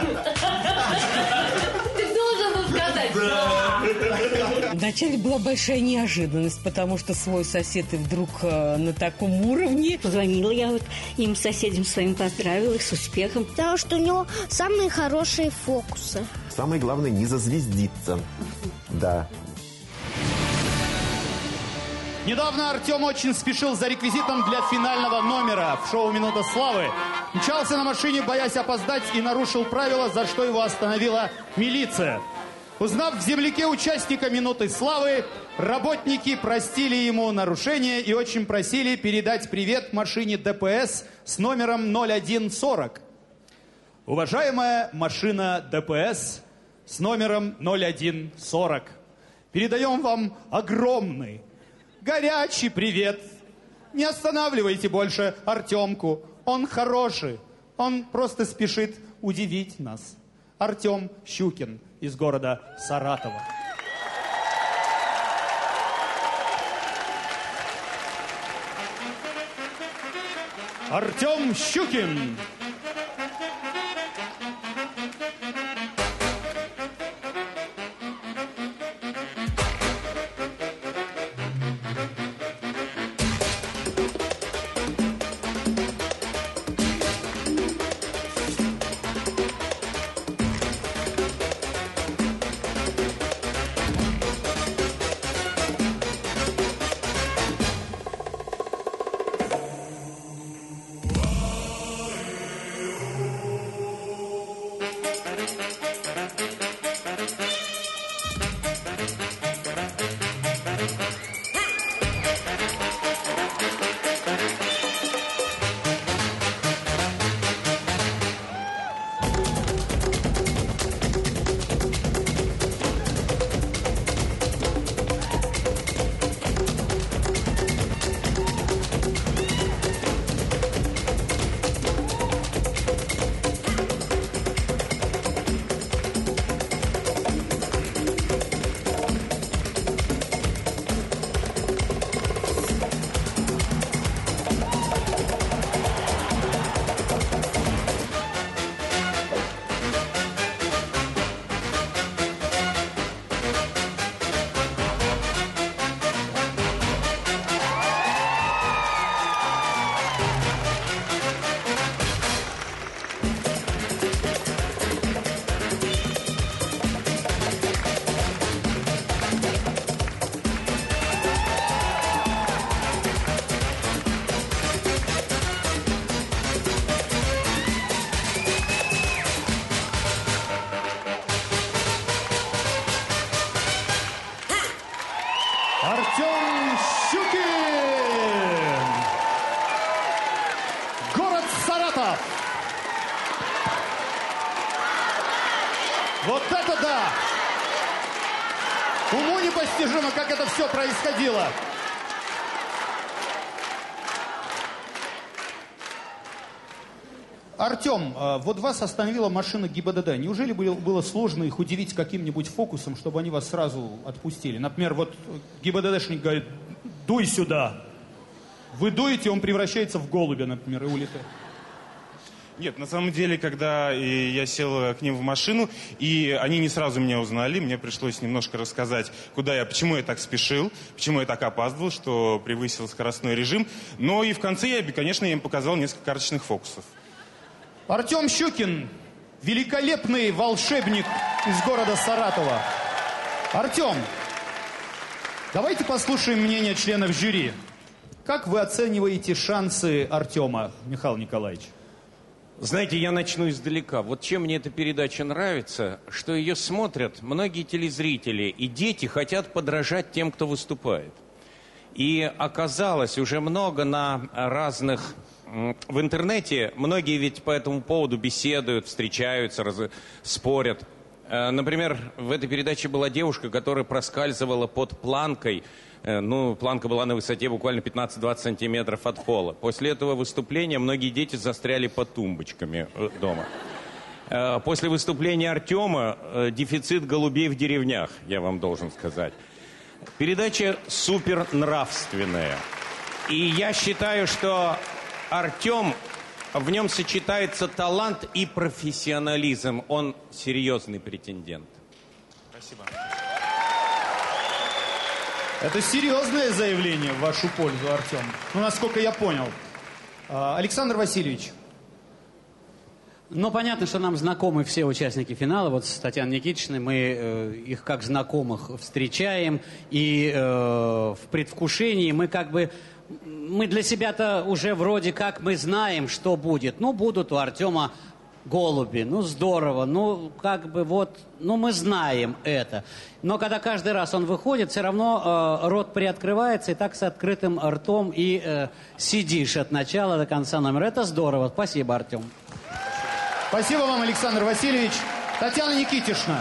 Ты должен был сказать. Да. Вначале была большая неожиданность, потому что свой сосед и вдруг э, на таком уровне. Позвонила я вот им, соседям своим, поздравила их с успехом. Потому что у него самые хорошие фокусы. Самое главное не зазвездиться. Да. Недавно Артем очень спешил за реквизитом для финального номера в шоу «Минута славы». Мчался на машине, боясь опоздать, и нарушил правила, за что его остановила милиция. Узнав в земляке участника «Минуты славы», работники простили ему нарушение и очень просили передать привет машине ДПС с номером ноль один сорок. Уважаемая машина ДПС с номером ноль один сорок, передаем вам огромный, горячий привет. Не останавливайте больше Артемку. Он хороший. Он просто спешит удивить нас. Артем Щукин из города Саратова. Артем Щукин. Артем Щукин. Город Саратов. Вот это да! Уму непостижимо, как это все происходило. Артем, вот вас остановила машина ГИБДД. Неужели было сложно их удивить каким-нибудь фокусом, чтобы они вас сразу отпустили? Например, вот ГИБДДшник говорит: дуй сюда. Вы дуете, он превращается в голубя, например, и улетает. Нет, на самом деле, когда я сел к ним в машину, и они не сразу меня узнали, мне пришлось немножко рассказать, куда я, почему я так спешил, почему я так опаздывал, что превысил скоростной режим. Но и в конце я, конечно, я им показал несколько карточных фокусов. Артем Щукин, великолепный волшебник из города Саратова. Артем, давайте послушаем мнение членов жюри. Как вы оцениваете шансы Артема, Михаил Николаевич? Знаете, я начну издалека. Вот чем мне эта передача нравится, что ее смотрят многие телезрители, и дети хотят подражать тем, кто выступает. И оказалось, уже много на разных... В интернете многие ведь по этому поводу беседуют, встречаются, раз... спорят. Например, в этой передаче была девушка, которая проскальзывала под планкой. Ну, планка была на высоте буквально пятнадцать-двадцать сантиметров от пола. После этого выступления многие дети застряли под тумбочками дома. После выступления Артема дефицит голубей в деревнях, я вам должен сказать. Передача супер нравственная. И я считаю, что Артем... В нем сочетается талант и профессионализм. Он серьезный претендент. Спасибо. Это серьезное заявление в вашу пользу, Артем. Ну, насколько я понял. Александр Васильевич. Ну, понятно, что нам знакомы все участники финала. Вот с Татьяной Никитичной мы э, их как знакомых встречаем. И э, в предвкушении мы как бы... Мы для себя-то уже вроде как мы знаем, что будет. Ну, будут у Артема голуби. Ну, здорово. Ну, как бы вот... Ну, мы знаем это. Но когда каждый раз он выходит, все равно э, рот приоткрывается, и так с открытым ртом и э, сидишь от начала до конца номера. Это здорово. Спасибо, Артем. Спасибо вам, Александр Васильевич. Татьяна Никитишна.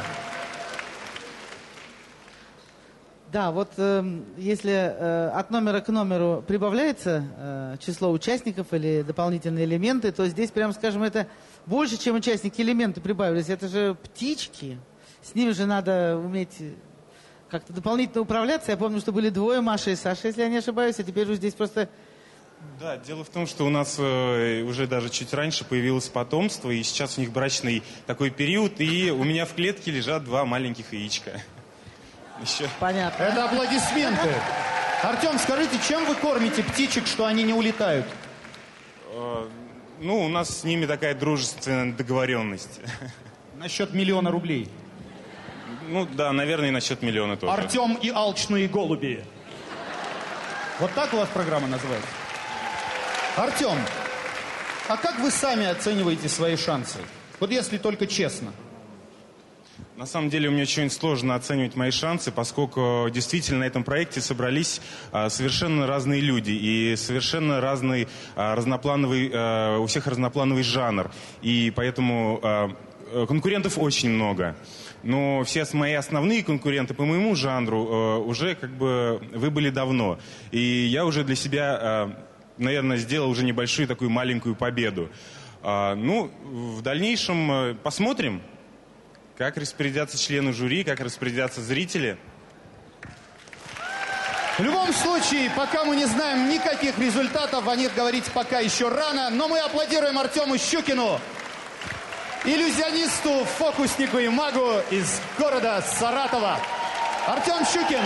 Да, вот э, если э, от номера к номеру прибавляется э, число участников или дополнительные элементы, то здесь, прямо скажем, это больше, чем участники, элементы прибавились. Это же птички. С ними же надо уметь как-то дополнительно управляться. Я помню, что были двое, Маша и Саша, если я не ошибаюсь, а теперь уже здесь просто... Да, дело в том, что у нас э, уже даже чуть раньше появилось потомство, и сейчас у них брачный такой период, и у меня в клетке лежат два маленьких яичка. Еще. Понятно. Это аплодисменты. Артем, скажите, чем вы кормите птичек, что они не улетают? Э, ну, у нас с ними такая дружественная договоренность. Насчет миллиона рублей. Ну, да, наверное, и насчет миллиона тоже. Артем и алчные голуби. Вот так у вас программа называется? Артем, а как вы сами оцениваете свои шансы? Вот если только честно. На самом деле, у меня очень сложно оценивать мои шансы, поскольку действительно на этом проекте собрались а, совершенно разные люди и совершенно разный, а, разноплановый, а, у всех разноплановый жанр. И поэтому а, конкурентов очень много. Но все мои основные конкуренты по моему жанру а, уже как бы выбыли давно. И я уже для себя, а, наверное, сделал уже небольшую такую маленькую победу. А, ну, в дальнейшем а, посмотрим. Как распорядятся члены жюри, как распорядятся зрители? В любом случае, пока мы не знаем никаких результатов, о них говорить пока еще рано, но мы аплодируем Артему Щукину, иллюзионисту, фокуснику и магу из города Саратова. Артем Щукин.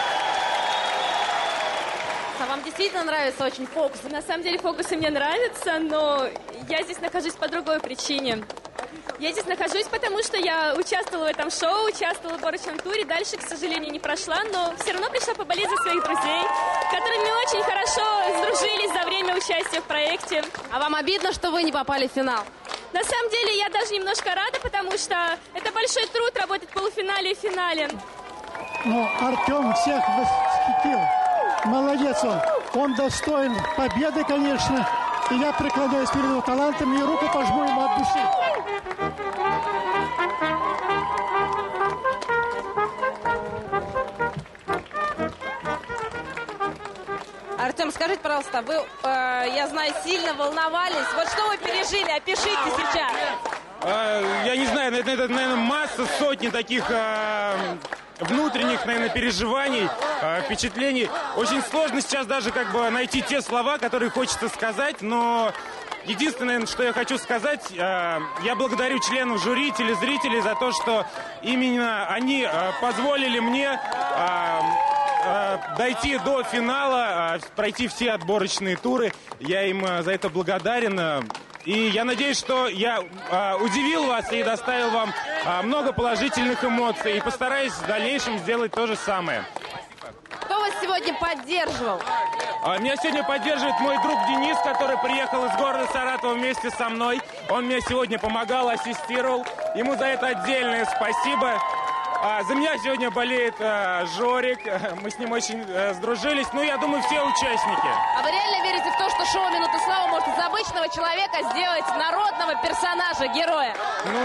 А вам действительно нравятся очень фокусы? На самом деле фокусы мне нравятся, но я здесь нахожусь по другой причине. Я здесь нахожусь, потому что я участвовала в этом шоу, участвовала в отборочном туре. Дальше, к сожалению, не прошла, но все равно пришла поболеть за своих друзей, которыми мы очень хорошо сдружились за время участия в проекте. А вам обидно, что вы не попали в финал? На самом деле, я даже немножко рада, потому что это большой труд работать в полуфинале и финале. Ну, Артем всех восхитил. Молодец он. Он достоин победы, конечно. И я преклоняюсь перед его талантом и руку пожму ему от души. Артем, скажите, пожалуйста, вы, э, я знаю, сильно волновались. Вот что вы пережили? Опишите сейчас. А, я не знаю, это, это, наверное, масса, сотни таких а, внутренних, наверное, переживаний, а, впечатлений. Очень сложно сейчас даже как бы найти те слова, которые хочется сказать, но единственное, что я хочу сказать, а, я благодарю членов жюри, телезрителей за то, что именно они а, позволили мне а, а, дойти до финала, а, пройти все отборочные туры. Я им а, за это благодарен. И я надеюсь, что я а, удивил вас и доставил вам а, много положительных эмоций. И постараюсь в дальнейшем сделать то же самое. Кто вас сегодня поддерживал? А, меня сегодня поддерживает мой друг Денис, который приехал из города Саратова вместе со мной. Он мне сегодня помогал, ассистировал. Ему за это отдельное спасибо. А, за меня сегодня болеет а, Жорик. Мы с ним очень а, сдружились. Ну, я думаю, все участники. А вы реально верите в то, что шоу «Минута славы» может из обычного человека сделать народного персонажа, героя? Ну, я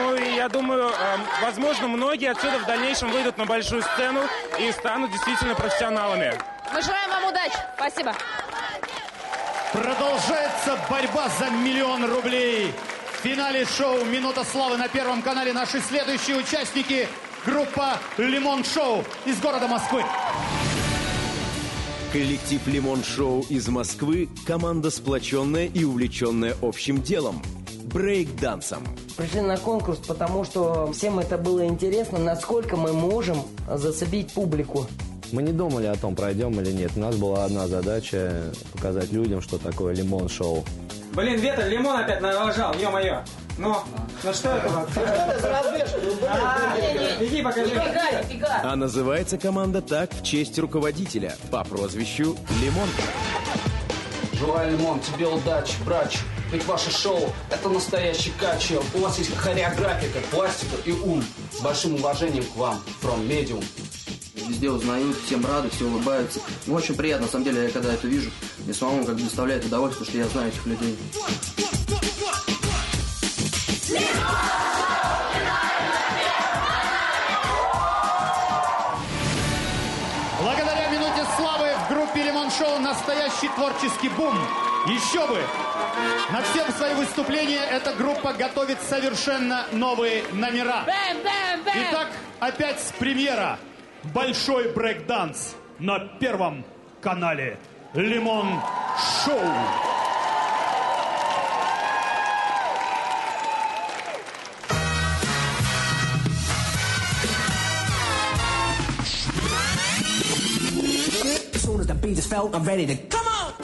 я думаю, э, возможно, многие отсюда в дальнейшем выйдут на большую сцену и станут действительно профессионалами. Мы желаем вам удачи. Спасибо. Продолжается борьба за миллион рублей. В финале шоу «Минута славы» на Первом канале наши следующие участники. Группа «Лимон Шоу» из города Москвы. Коллектив «Лимон Шоу» из Москвы – команда сплоченная и увлеченная общим делом – брейк-дансом. Пришли на конкурс, потому что всем это было интересно, насколько мы можем зацепить публику. Мы не думали о том, пройдем или нет. У нас была одна задача – показать людям, что такое «Лимон-шоу». Блин, ветер, лимон опять налажал, ё-моё. Ну, ну что это вообще? Что это за разбежка? Иди, покажи. А называется команда так в честь руководителя по прозвищу «Лимон». Желаю, Лимон, тебе удачи, брач. Ведь ваше шоу – это настоящий качел. У вас есть хореографика, пластика и ум. С большим уважением к вам, From Medium. Везде узнают, всем рады, все улыбаются. Ну, очень приятно, на самом деле, я когда это вижу, мне самому как бы доставляет удовольствие, что я знаю этих людей. Благодаря «Минуте славы» в группе «Лимон Шоу» настоящий творческий бум. Еще бы! На все свои выступления эта группа готовит совершенно новые номера. Бэм, бэм, бэм. Итак, опять с премьера. Большой брейк-данс на Первом канале «Лимон Шоу». As soon as the beat is felt, I'm ready to come on!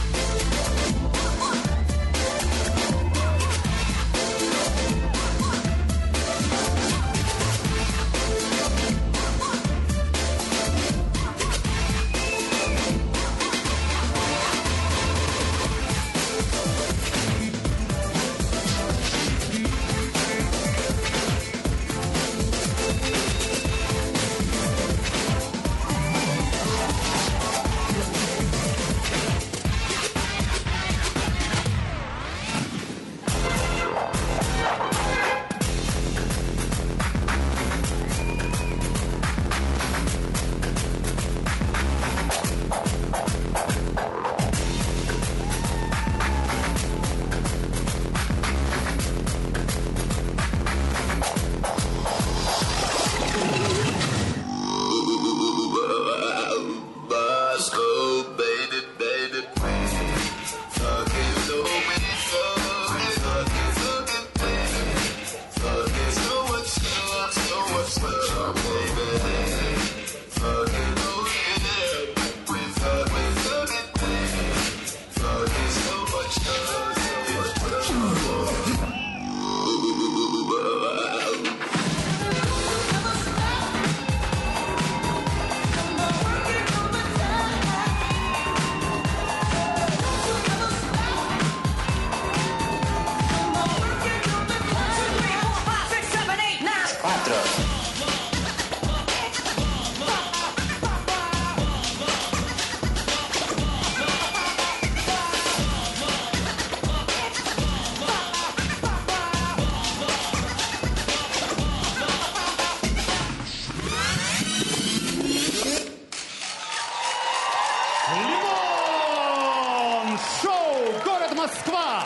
«Лимон Шоу», город Москва.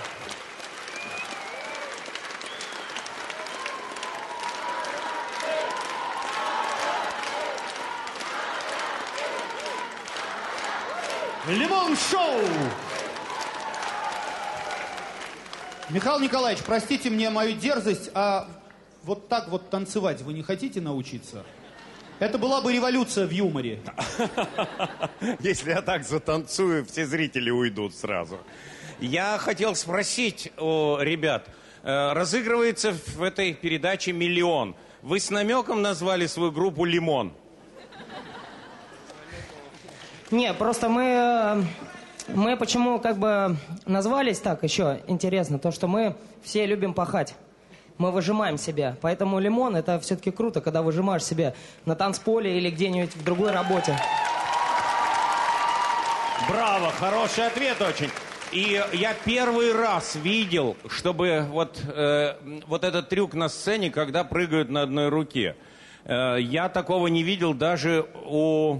«Лимон Шоу». Михаил Николаевич, простите мне мою дерзость, а вот так вот танцевать вы не хотите научиться? Это была бы революция в юморе. Если я так затанцую, все зрители уйдут сразу. Я хотел спросить у ребят. Разыгрывается в этой передаче «Миллион». Вы с намеком назвали свою группу «Лимон»? Не, просто мы... Мы почему как бы назвались так еще, интересно, то, что мы все любим пахать. Мы выжимаем себя. Поэтому «Лимон» — это все-таки круто, когда выжимаешь себя на танцполе или где-нибудь в другой работе. Браво, хороший ответ очень. И я первый раз видел, чтобы вот, э, вот этот трюк на сцене, когда прыгают на одной руке. Э, я такого не видел даже у,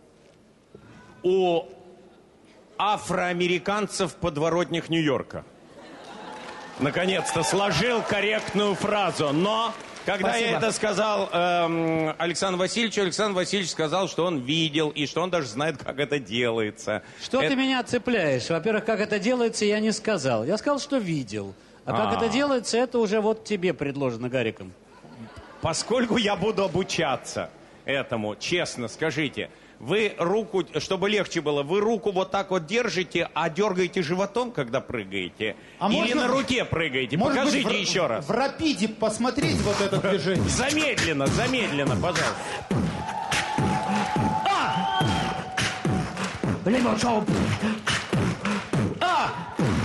у афроамериканцев подворотнях Нью-Йорка. Наконец-то сложил корректную фразу. Но когда Спасибо. я это сказал эм, Александру Васильевичу, Александр Васильевич сказал, что он видел и что он даже знает, как это делается. Что это... ты меня цепляешь? Во-первых, как это делается, я не сказал. Я сказал, что видел. А, А. как это делается, это уже вот тебе предложено Гариком. Поскольку я буду обучаться этому, честно скажите, вы руку, чтобы легче было, вы руку вот так вот держите, а дергаете животом, когда прыгаете? А Или можно- на руке прыгаете? Может быть, Покажите в- еще раз. В рапиде посмотреть вот это движение. Замедленно, замедленно, пожалуйста. Лимон шоу. А!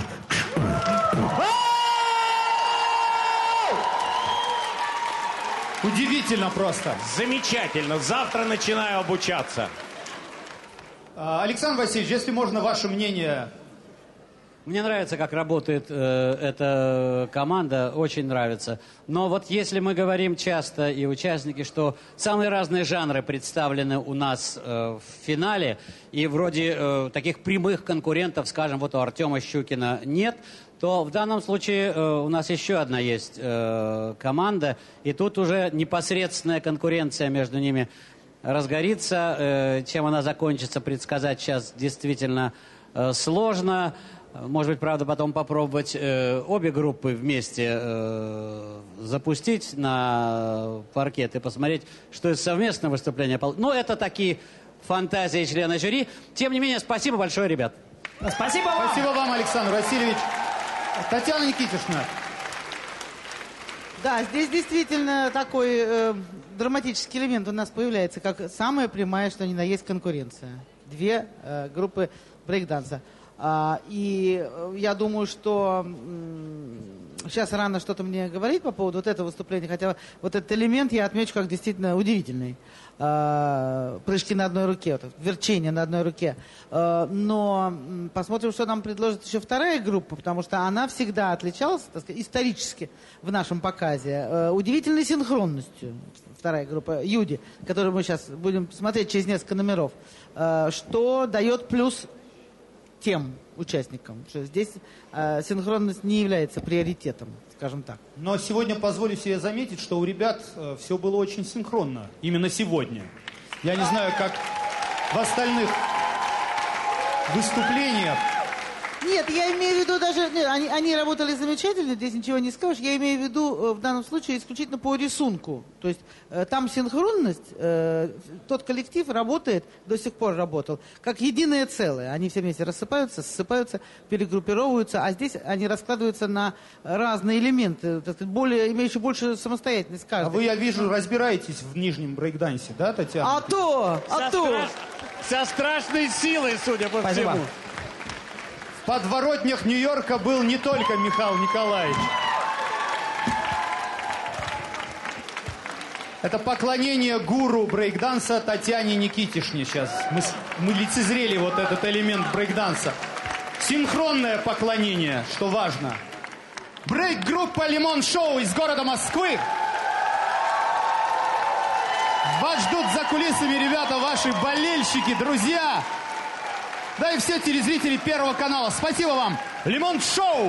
Удивительно просто. Замечательно. Завтра начинаю обучаться. А, Александр Васильевич, если можно, ваше мнение. Мне нравится, как работает э, эта команда, очень нравится. Но вот если мы говорим часто и участники, что самые разные жанры представлены у нас э, в финале, и вроде э, таких прямых конкурентов, скажем, вот у Артема Щукина нет, то в данном случае э, у нас еще одна есть э, команда, и тут уже непосредственная конкуренция между ними разгорится. Э, чем она закончится, предсказать сейчас действительно э, сложно. Может быть, правда, потом попробовать э, обе группы вместе э, запустить на паркет и посмотреть, что из совместного выступления получится. Ну, это такие фантазии члена жюри. Тем не менее, спасибо большое, ребят. Спасибо вам. Спасибо вам, Александр Васильевич. Татьяна Никитишна. Да, здесь действительно такой э, драматический элемент у нас появляется, как самая прямая, что ни на есть, конкуренция. Две э, группы брейкданса. А, и э, я думаю, что м, сейчас рано что-то мне говорить по поводу вот этого выступления, хотя вот этот элемент я отмечу как действительно удивительный. А, прыжки на одной руке, вот, это, верчение на одной руке. А, но м, посмотрим, что нам предложит еще вторая группа, потому что она всегда отличалась, так сказать, исторически в нашем показе э, удивительной синхронностью. Вторая группа Юди, которую мы сейчас будем смотреть через несколько номеров, э, что дает плюс тем участникам, что здесь э, синхронность не является приоритетом, скажем так. Но сегодня позволю себе заметить, что у ребят э, все было очень синхронно. Именно сегодня. Я не знаю, как в остальных выступлениях. Нет, я имею в виду даже... Нет, они, они работали замечательно, здесь ничего не скажешь. Я имею в виду э, в данном случае исключительно по рисунку. То есть э, там синхронность, э, тот коллектив работает, до сих пор работал, как единое целое. Они все вместе рассыпаются, ссыпаются, перегруппировываются, а здесь они раскладываются на разные элементы, так сказать, более, имеющие больше самостоятельность каждый. А вы, я вижу, разбираетесь в нижнем брейкдансе, да, Татьяна? А то, а Со то. страш- Со страшной силой, судя по Спасибо. всему. В подворотнях Нью-Йорка был не только Михаил Николаевич. Это поклонение гуру брейкданса Татьяне Никитишне сейчас. Мы, с- мы лицезрели вот этот элемент брейкданса. Синхронное поклонение, что важно. Брейк-группа «Лимон Шоу» из города Москвы. Вас ждут за кулисами, ребята, ваши болельщики, друзья. Да и все телезрители Первого канала. Спасибо вам. «Лимон Шоу».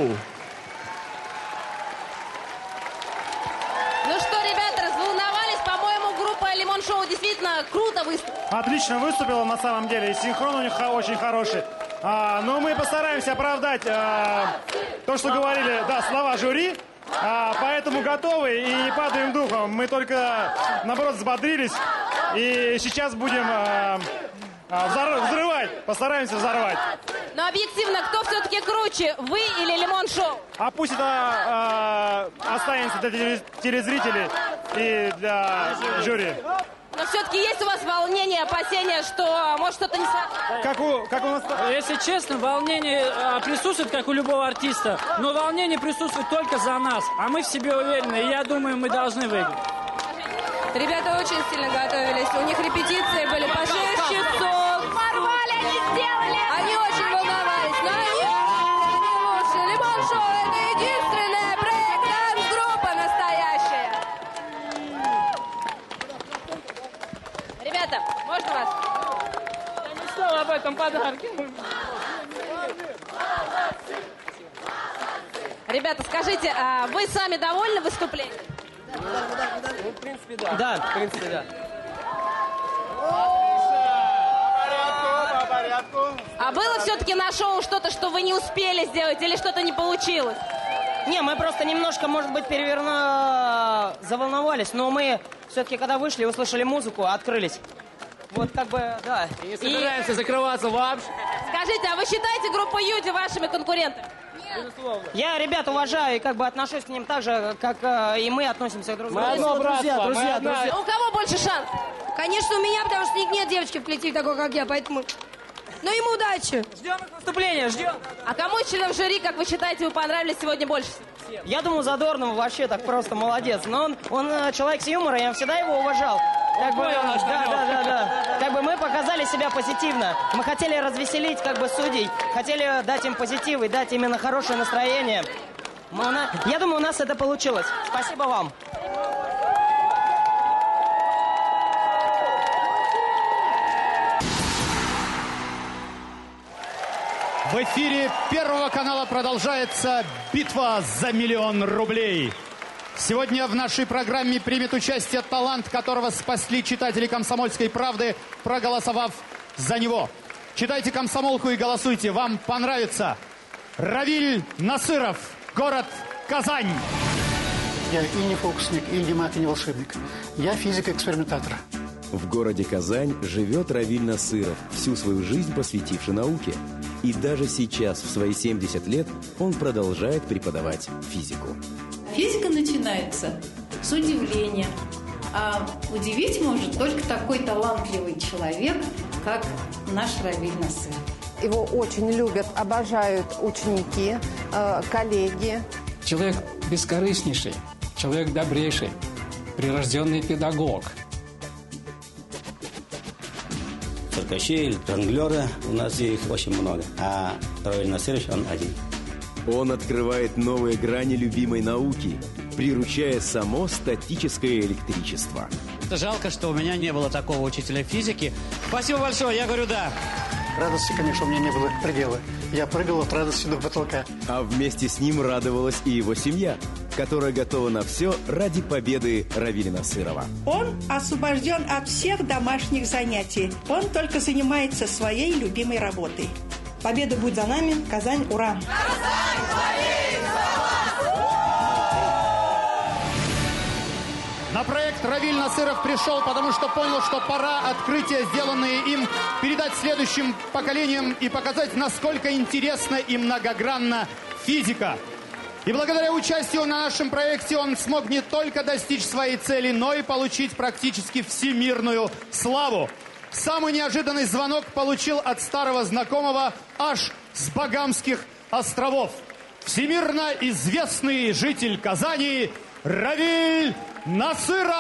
Ну что, ребята, разволновались? По-моему, группа «Лимон Шоу» действительно круто выступила. Отлично выступила на самом деле. И синхрон у них ха- очень хороший. А, но мы постараемся оправдать а, то, что говорили, да, слова жюри. А, поэтому готовы и не падаем духом. Мы только, наоборот, взбодрились. И сейчас будем а, а, взор- взрывать. Постараемся взорвать. Но объективно, кто все-таки круче, вы или «Лимон Шоу»? А пусть это а, останется для телез- телезрителей и для жюри. Но все-таки есть у вас волнение, опасения, что может что-то не... со- Как у, как у нас... Если честно, волнение а, присутствует, как у любого артиста, но волнение присутствует только за нас, а мы в себе уверены, и я думаю, мы должны выиграть. Ребята очень сильно готовились. У них репетиции были по шесть часов. Порвали, они сделали! Они очень волновались, но они... настоящее. Лимон Шоу — это единственная брейк-данс-группа настоящая. Ребята, можно вас? Я мечтал об этом подарке. Ребята, скажите, а вы сами довольны выступлением? Ну, в принципе, да. Да, в принципе, да. А было все-таки на шоу что-то, что вы не успели сделать или что-то не получилось? Не, мы просто немножко, может быть, переверну... заволновались, но мы все-таки, когда вышли, услышали музыку, открылись. Вот как бы, да. И не собираемся и... закрываться вообще. Скажите, а вы считаете группу Юди вашими конкурентами? Безусловно. Я ребят уважаю и как бы отношусь к ним так же, как э, и мы относимся друг к другу. Мы одно братство, друзья, друзья, друзья. А у кого больше шанс? Конечно, у меня, потому что нет девочки в коллективе такой, как я, поэтому... Ну, ему удачи. Ждем их выступления, ждем. А кому из членов жюри, как вы считаете, вы понравились сегодня больше всего? Я думаю, Задорнов вообще так просто молодец. Но он, он человек с юмором, я всегда его уважал. Как бы, да, да, да, да. Как бы мы показали себя позитивно. Мы хотели развеселить как бы судей, хотели дать им позитив и дать именно хорошее настроение. Мы, я думаю, у нас это получилось. Спасибо вам. В эфире Первого канала продолжается битва за миллион рублей. Сегодня в нашей программе примет участие талант, которого спасли читатели «Комсомольской правды», проголосовав за него. Читайте «Комсомолку» и голосуйте. Вам понравится. Равиль Насыров, город Казань. Я и не фокусник, и не маг, и не волшебник. Я физик-экспериментатор. В городе Казань живет Равиль Насыров, всю свою жизнь посвятивший науке. И даже сейчас, в свои семьдесят лет, он продолжает преподавать физику. Физика начинается с удивления. А удивить может только такой талантливый человек, как наш Равиль Насыров. Его очень любят, обожают ученики, э, коллеги. Человек бескорыстнейший, человек добрейший, прирожденный педагог. Циркачи, жонглеры, у нас их очень много, а Равиль Насырович, он один. Он открывает новые грани любимой науки, приручая само статическое электричество. Это жалко, что у меня не было такого учителя физики. Спасибо большое, я говорю да. Радости, конечно, у меня не было предела. Я прыгал от радости до потолка. А вместе с ним радовалась и его семья, которая готова на все ради победы Равиля Насырова. Он освобожден от всех домашних занятий. Он только занимается своей любимой работой. Победа будет за нами. Казань, ура! На проект Равиль Насыров пришел, потому что понял, что пора открытия, сделанные им, передать следующим поколениям и показать, насколько интересна и многогранна физика. И благодаря участию на нашем проекте он смог не только достичь своей цели, но и получить практически всемирную славу. Самый неожиданный звонок получил от старого знакомого аж с Багамских островов. Всемирно известный житель Казани Равиль Насыров!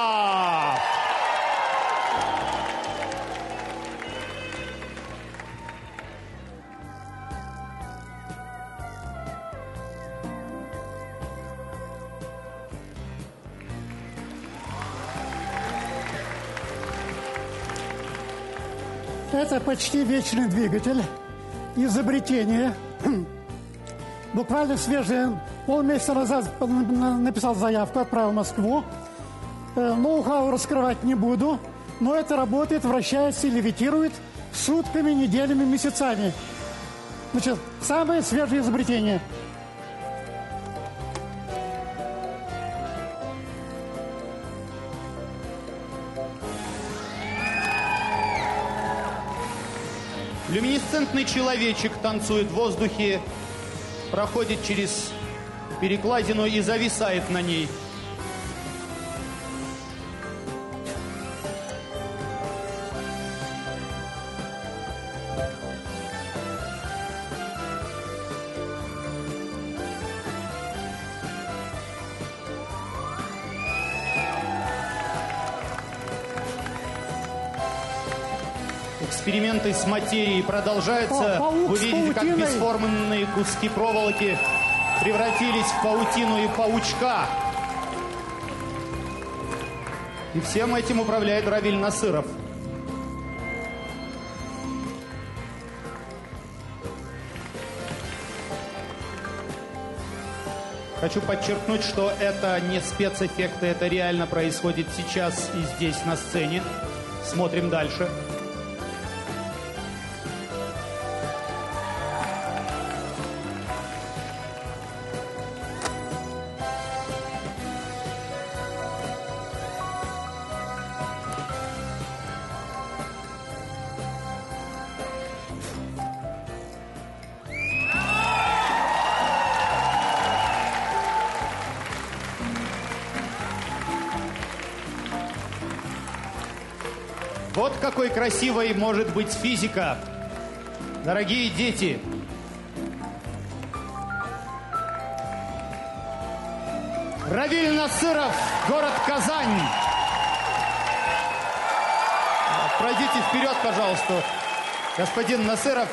Это почти вечный двигатель, изобретение. Буквально свежее. Полмесяца назад написал заявку, отправил в Москву. Ноу-хау раскрывать не буду, но это работает, вращается и левитирует сутками, неделями, месяцами. Значит, самое свежее изобретение. Люминесцентный человечек танцует в воздухе, проходит через перекладину и зависает на ней. Эксперименты с материей продолжаются. Па- паук Вы с видите, как паутиной. бесформенные куски проволоки превратились в паутину и паучка. И всем этим управляет Равиль Насыров. Хочу подчеркнуть, что это не спецэффекты, это реально происходит сейчас и здесь на сцене. Смотрим дальше. Вот какой красивой может быть физика. Дорогие дети, Равиль Насыров, город Казань. Пройдите вперед, пожалуйста, господин Насыров.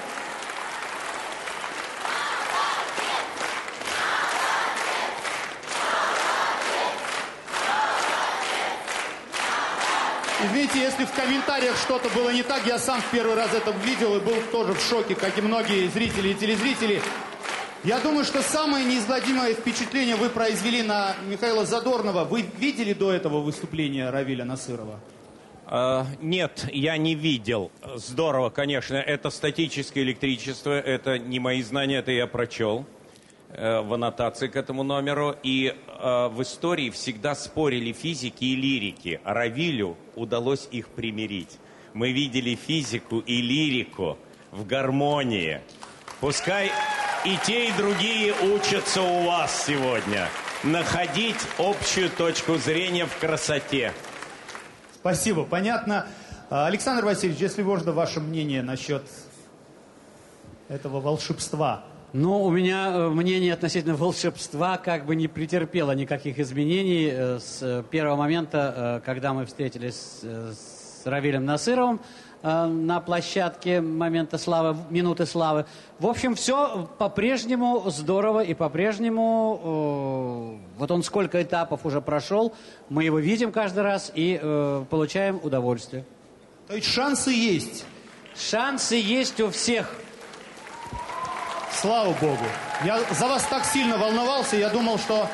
Извините, если в комментариях что-то было не так, я сам в первый раз это видел и был тоже в шоке, как и многие зрители и телезрители. Я думаю, что самое неизгладимое впечатление вы произвели на Михаила Задорнова. Вы видели до этого выступления Равиля Насырова? А, нет, я не видел. Здорово, конечно. Это статическое электричество, это не мои знания, это я прочел э, в аннотации к этому номеру. И э, в истории всегда спорили физики и лирики. А Равилю удалось их примирить. Мы видели физику и лирику в гармонии. Пускай и те, и другие учатся у вас сегодня находить общую точку зрения в красоте. Спасибо, понятно. Александр Васильевич, если можно, ваше мнение насчет этого волшебства. Ну, у меня мнение относительно волшебства как бы не претерпело никаких изменений с первого момента, когда мы встретились с Равилем Насыровым на площадке момента славы, минуты славы. В общем, все по-прежнему здорово и по-прежнему, э, вот он сколько этапов уже прошел, мы его видим каждый раз и э, получаем удовольствие. То есть шансы есть? Шансы есть у всех. Слава Богу. Я за вас так сильно волновался, я думал, что...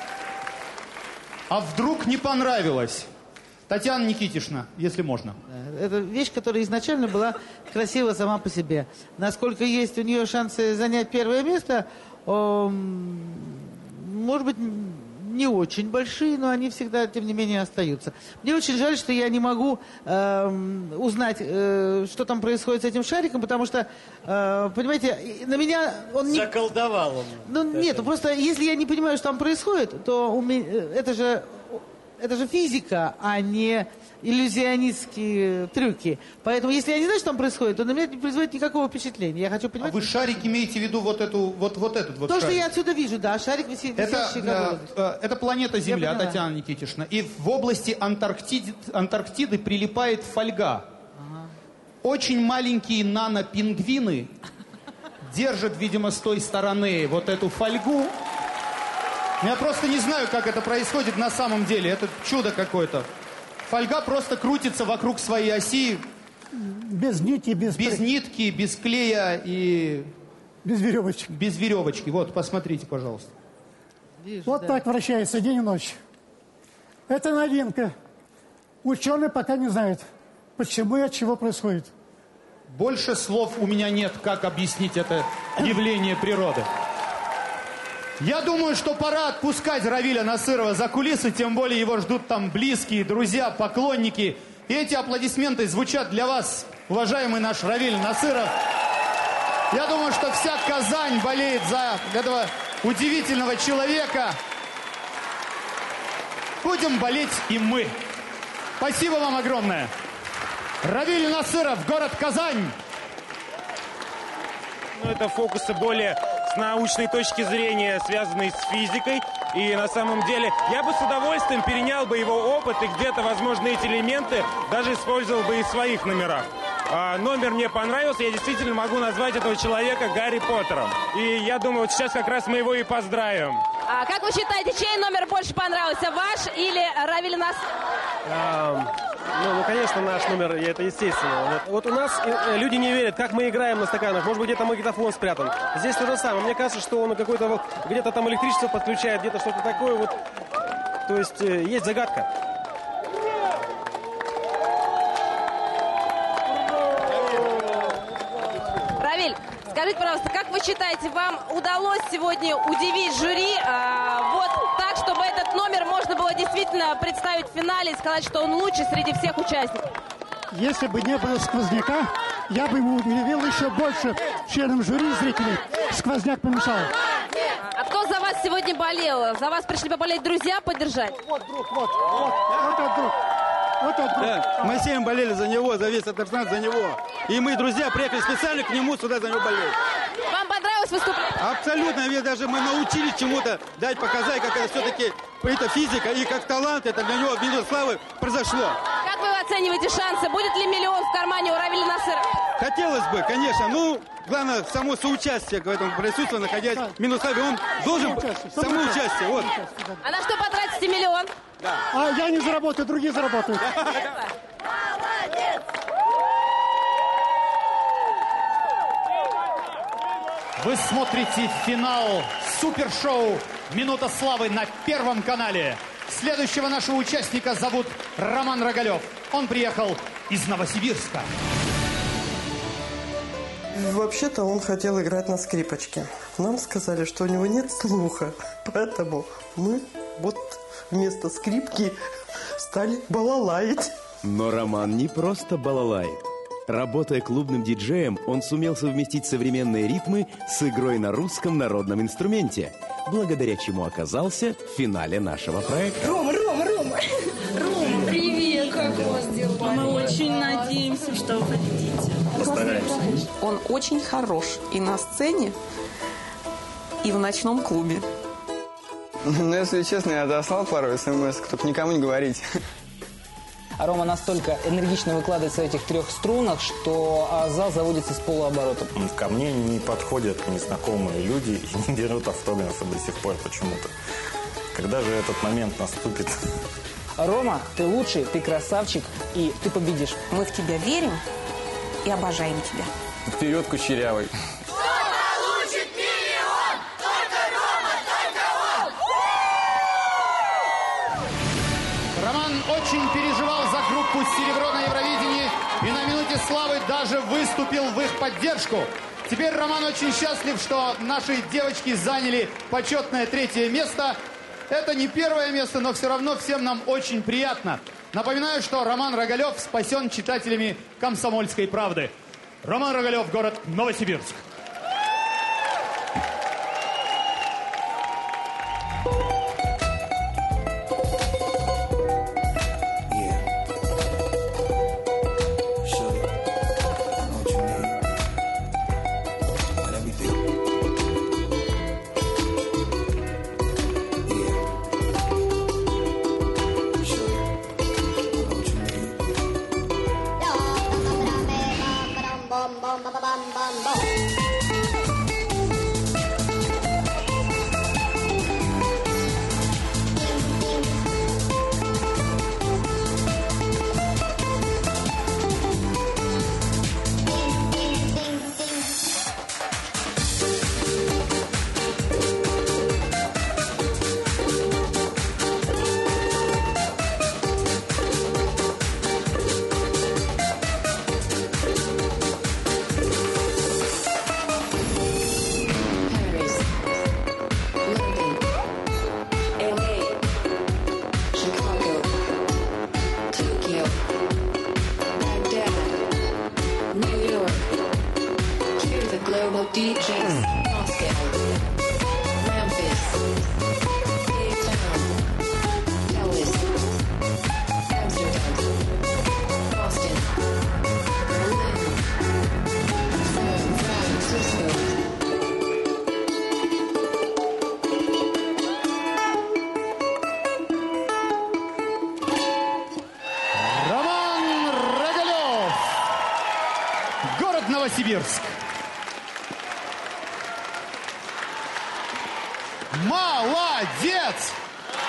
А вдруг не понравилось? Татьяна Никитишна, если можно. Это вещь, которая изначально была красива сама по себе. Насколько есть у нее шансы занять первое место, э, может быть, не очень большие, но они всегда, тем не менее, остаются. Мне очень жаль, что я не могу э, узнать, э, что там происходит с этим шариком, потому что, э, понимаете, на меня он не... Заколдовал он. Ну, нет, просто если я не понимаю, что там происходит, то у меня... это же... Это же физика, а не иллюзионистские трюки. Поэтому, если я не знаю, что там происходит, то на меня не производит никакого впечатления. Я хочу понимать... А вы шарик имеете в виду вот эту, вот, вот этот вот То, шарик? что я отсюда вижу, да, шарик висит, висящий это, э, это планета Земля, Татьяна Никитишна. И в области Антарктиды, Антарктиды прилипает фольга. Ага. Очень маленькие нано-пингвины держат, видимо, с той стороны вот эту фольгу. Я просто не знаю, как это происходит на самом деле. Это чудо какое-то. Фольга просто крутится вокруг своей оси. Без нити, без... Без нитки, без клея и... Без веревочки. Без веревочки. Вот, посмотрите, пожалуйста. Вижу, вот да. Так вращается день и ночь. Это новинка. Ученые пока не знают, почему и от чего происходит. Больше слов у меня нет, как объяснить это явление природы. Я думаю, что пора отпускать Равиля Насырова за кулисы, тем более его ждут там близкие, друзья, поклонники. И эти аплодисменты звучат для вас, уважаемый наш Равиль Насыров. Я думаю, что вся Казань болеет за этого удивительного человека. Будем болеть и мы. Спасибо вам огромное. Равиль Насыров, город Казань. Ну, это фокусы более с научной точки зрения, связанные с физикой. И на самом деле я бы с удовольствием перенял бы его опыт и где-то, возможно, эти элементы даже использовал бы и в своих номерах. а, номер мне понравился. Я действительно могу назвать этого человека Гарри Поттером. И я думаю, вот сейчас как раз мы его и поздравим. А как вы считаете, чей номер больше понравился, ваш или Равиль Насыр? А, ну, ну, конечно, наш номер, и это естественно. Вот, вот у нас э, люди не верят, как мы играем на стаканах. Может быть, где-то магнитофон спрятан. Здесь то же самое. Мне кажется, что он какой-то вот, где-то там электричество подключает, где-то что-то такое. Вот. То есть э, есть загадка. Равиль, скажите, пожалуйста, как вы считаете, вам удалось сегодня удивить жюри а, вот так, чтобы этот номер можно было действительно представить в финале и сказать, что он лучший среди всех участников? Если бы не было сквозняка, я бы ему удивил еще больше членам жюри и зрителей. Сквозняк помешал. А кто за вас сегодня болел? За вас пришли поболеть друзья, поддержать? Вот, друг, вот, вот, вот этот друг. Вот этот друг. Да, мы всем болели за него, за весь Татарстан, за него. И мы, друзья, приехали специально к нему сюда за него болеть. Вам понравилось выступление? Абсолютно, ведь даже мы научились чему-то дать, показать, как это все-таки, это физика и как талант, это для него минут славы произошло. Как вы оцениваете шансы? Будет ли миллион в кармане у Равиля Насыра? Хотелось бы, конечно, ну, главное, само соучастие в этом присутствии, находясь в минус славе, он должен, само участие, вот. А на что потратите миллион? Да. А я не заработаю, другие заработают. Вы смотрите финал супершоу «Минута славы» на Первом канале. Следующего нашего участника зовут Роман Рогалев. Он приехал из Новосибирска. Вообще-то он хотел играть на скрипочке. Нам сказали, что у него нет слуха. Поэтому мы вот вместо скрипки стали балалаить. Но Роман не просто балалает. Работая клубным диджеем, он сумел совместить современные ритмы с игрой на русском народном инструменте, благодаря чему оказался в финале нашего проекта. Рома, Рома, Рома! Рома, привет! Как у вас дела? Мы очень надеемся, что вы победите. Постараемся. Он очень хорош и на сцене, и в ночном клубе. Ну, если честно, я дослал пару смс, только никому не говорить. А Рома настолько энергично выкладывается в этих трех струнах, что зал заводится с полуоборота. Ко мне не подходят незнакомые люди и не берут автографы до сих пор почему-то. Когда же этот момент наступит? Рома, ты лучший, ты красавчик, и ты победишь. Мы в тебя верим и обожаем тебя. Вперед, Кучерявый! Роман очень переживал за группу «Серебро» на Евровидении и на «Минуте славы» даже выступил в их поддержку. Теперь Роман очень счастлив, что наши девочки заняли почетное третье место. Это не первое место, но все равно всем нам очень приятно. Напоминаю, что Роман Рогалев спасен читателями «Комсомольской правды». Роман Рогалев, город Новосибирск. bum bum bum bum bum bum. Новосибирск. Молодец!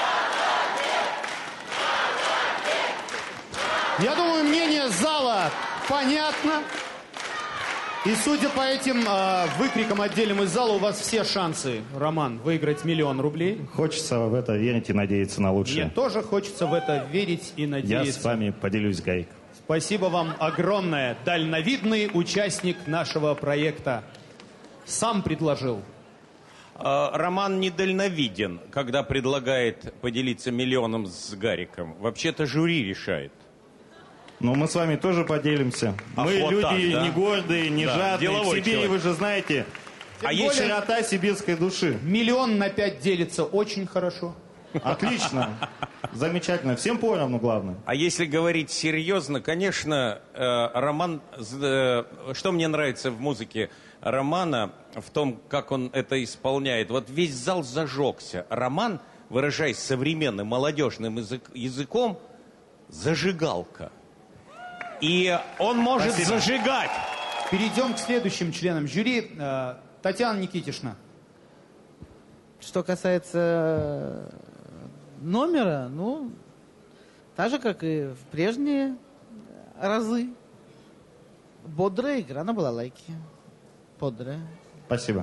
Я думаю, мнение зала понятно. И судя по этим э, выкрикам отдельным из зала, у вас все шансы, Роман, выиграть миллион рублей. Хочется в это верить и надеяться на лучшее. Мне тоже хочется в это верить и надеяться. Я с вами поделюсь, Гарик. Спасибо вам огромное. Дальновидный участник нашего проекта. Сам предложил. Роман недальновиден, когда предлагает поделиться миллионом с Гариком. Вообще-то жюри решает. Ну, мы с вами тоже поделимся. Ах, мы вот люди так, да? не гордые, не Да, жадные. В деловой Сибири, человек. вы же знаете, Тем а есть более- широта сибирской души. Миллион на пять делится очень хорошо. Отлично. Замечательно. Всем поровну, главное. А если говорить серьезно, конечно, э, Роман... э, Что мне нравится в музыке Романа, в том, как он это исполняет. Вот весь зал зажегся. Роман, выражаясь современным молодежным язык- языком, зажигалка. И он может Спасибо. зажигать. Перейдем к следующим членам жюри. Э, Татьяна Никитишна. Что касается номера, ну, так же, как и в прежние разы. Бодрая игра на балалайке. Бодрая. Спасибо.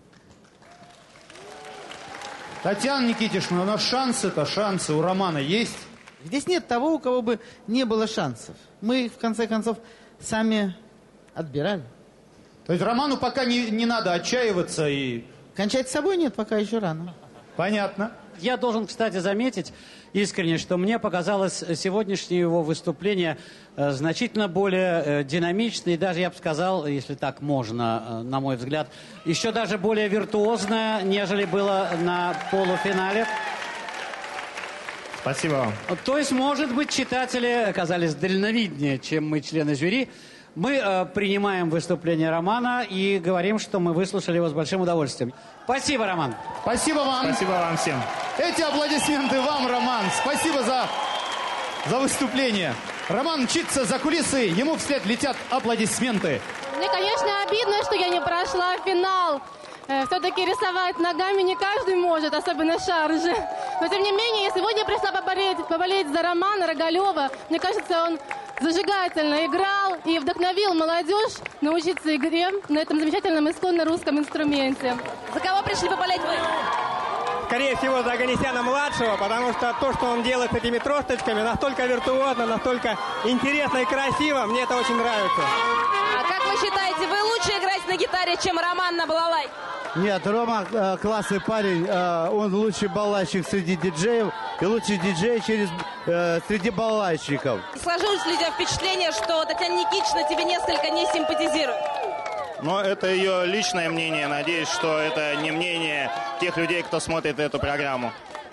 Татьяна Никитишна, у нас шансы-то, шансы у Романа есть? Здесь нет того, у кого бы не было шансов. Мы их, в конце концов, сами отбирали. То есть Роману пока не, не надо отчаиваться и... Кончать с собой нет, пока еще рано. Понятно. Я должен, кстати, заметить искренне, что мне показалось сегодняшнее его выступление э, значительно более э, динамичное, и даже, я бы сказал, если так можно, э, на мой взгляд, еще даже более виртуозное, нежели было на полуфинале. Спасибо вам. То есть, может быть, читатели оказались дальновиднее, чем мы, члены жюри. Мы э, принимаем выступление Романа и говорим, что мы выслушали его с большим удовольствием. Спасибо, Роман. Спасибо вам. Спасибо вам всем. Эти аплодисменты вам, Роман. Спасибо за, за выступление. Роман мчится за кулисы, ему вслед летят аплодисменты. Мне, конечно, обидно, что я не прошла финал. Все-таки рисовать ногами не каждый может, особенно шаржи. Но, тем не менее, я сегодня пришла поболеть, поболеть за Романа Рогалева. Мне кажется, он зажигательно играл и вдохновил молодежь научиться игре на этом замечательном исконно русском инструменте. За кого пришли поболеть вы? Скорее всего, за Оганесяна-младшего, потому что то, что он делает с этими тросточками, настолько виртуозно, настолько интересно и красиво. Мне это очень нравится. А как вы считаете, вы лучше играете на гитаре, чем Роман на балалайке? Нет, Рома э, классный парень, э, он лучший балалайщик среди диджеев и лучший диджей через, э, среди балалайщиков. Сложилось ли у тебя впечатление, что Татьяна Никитична тебе несколько не симпатизирует? Но это ее личное мнение. Надеюсь, что это не мнение тех людей, кто смотрит эту программу.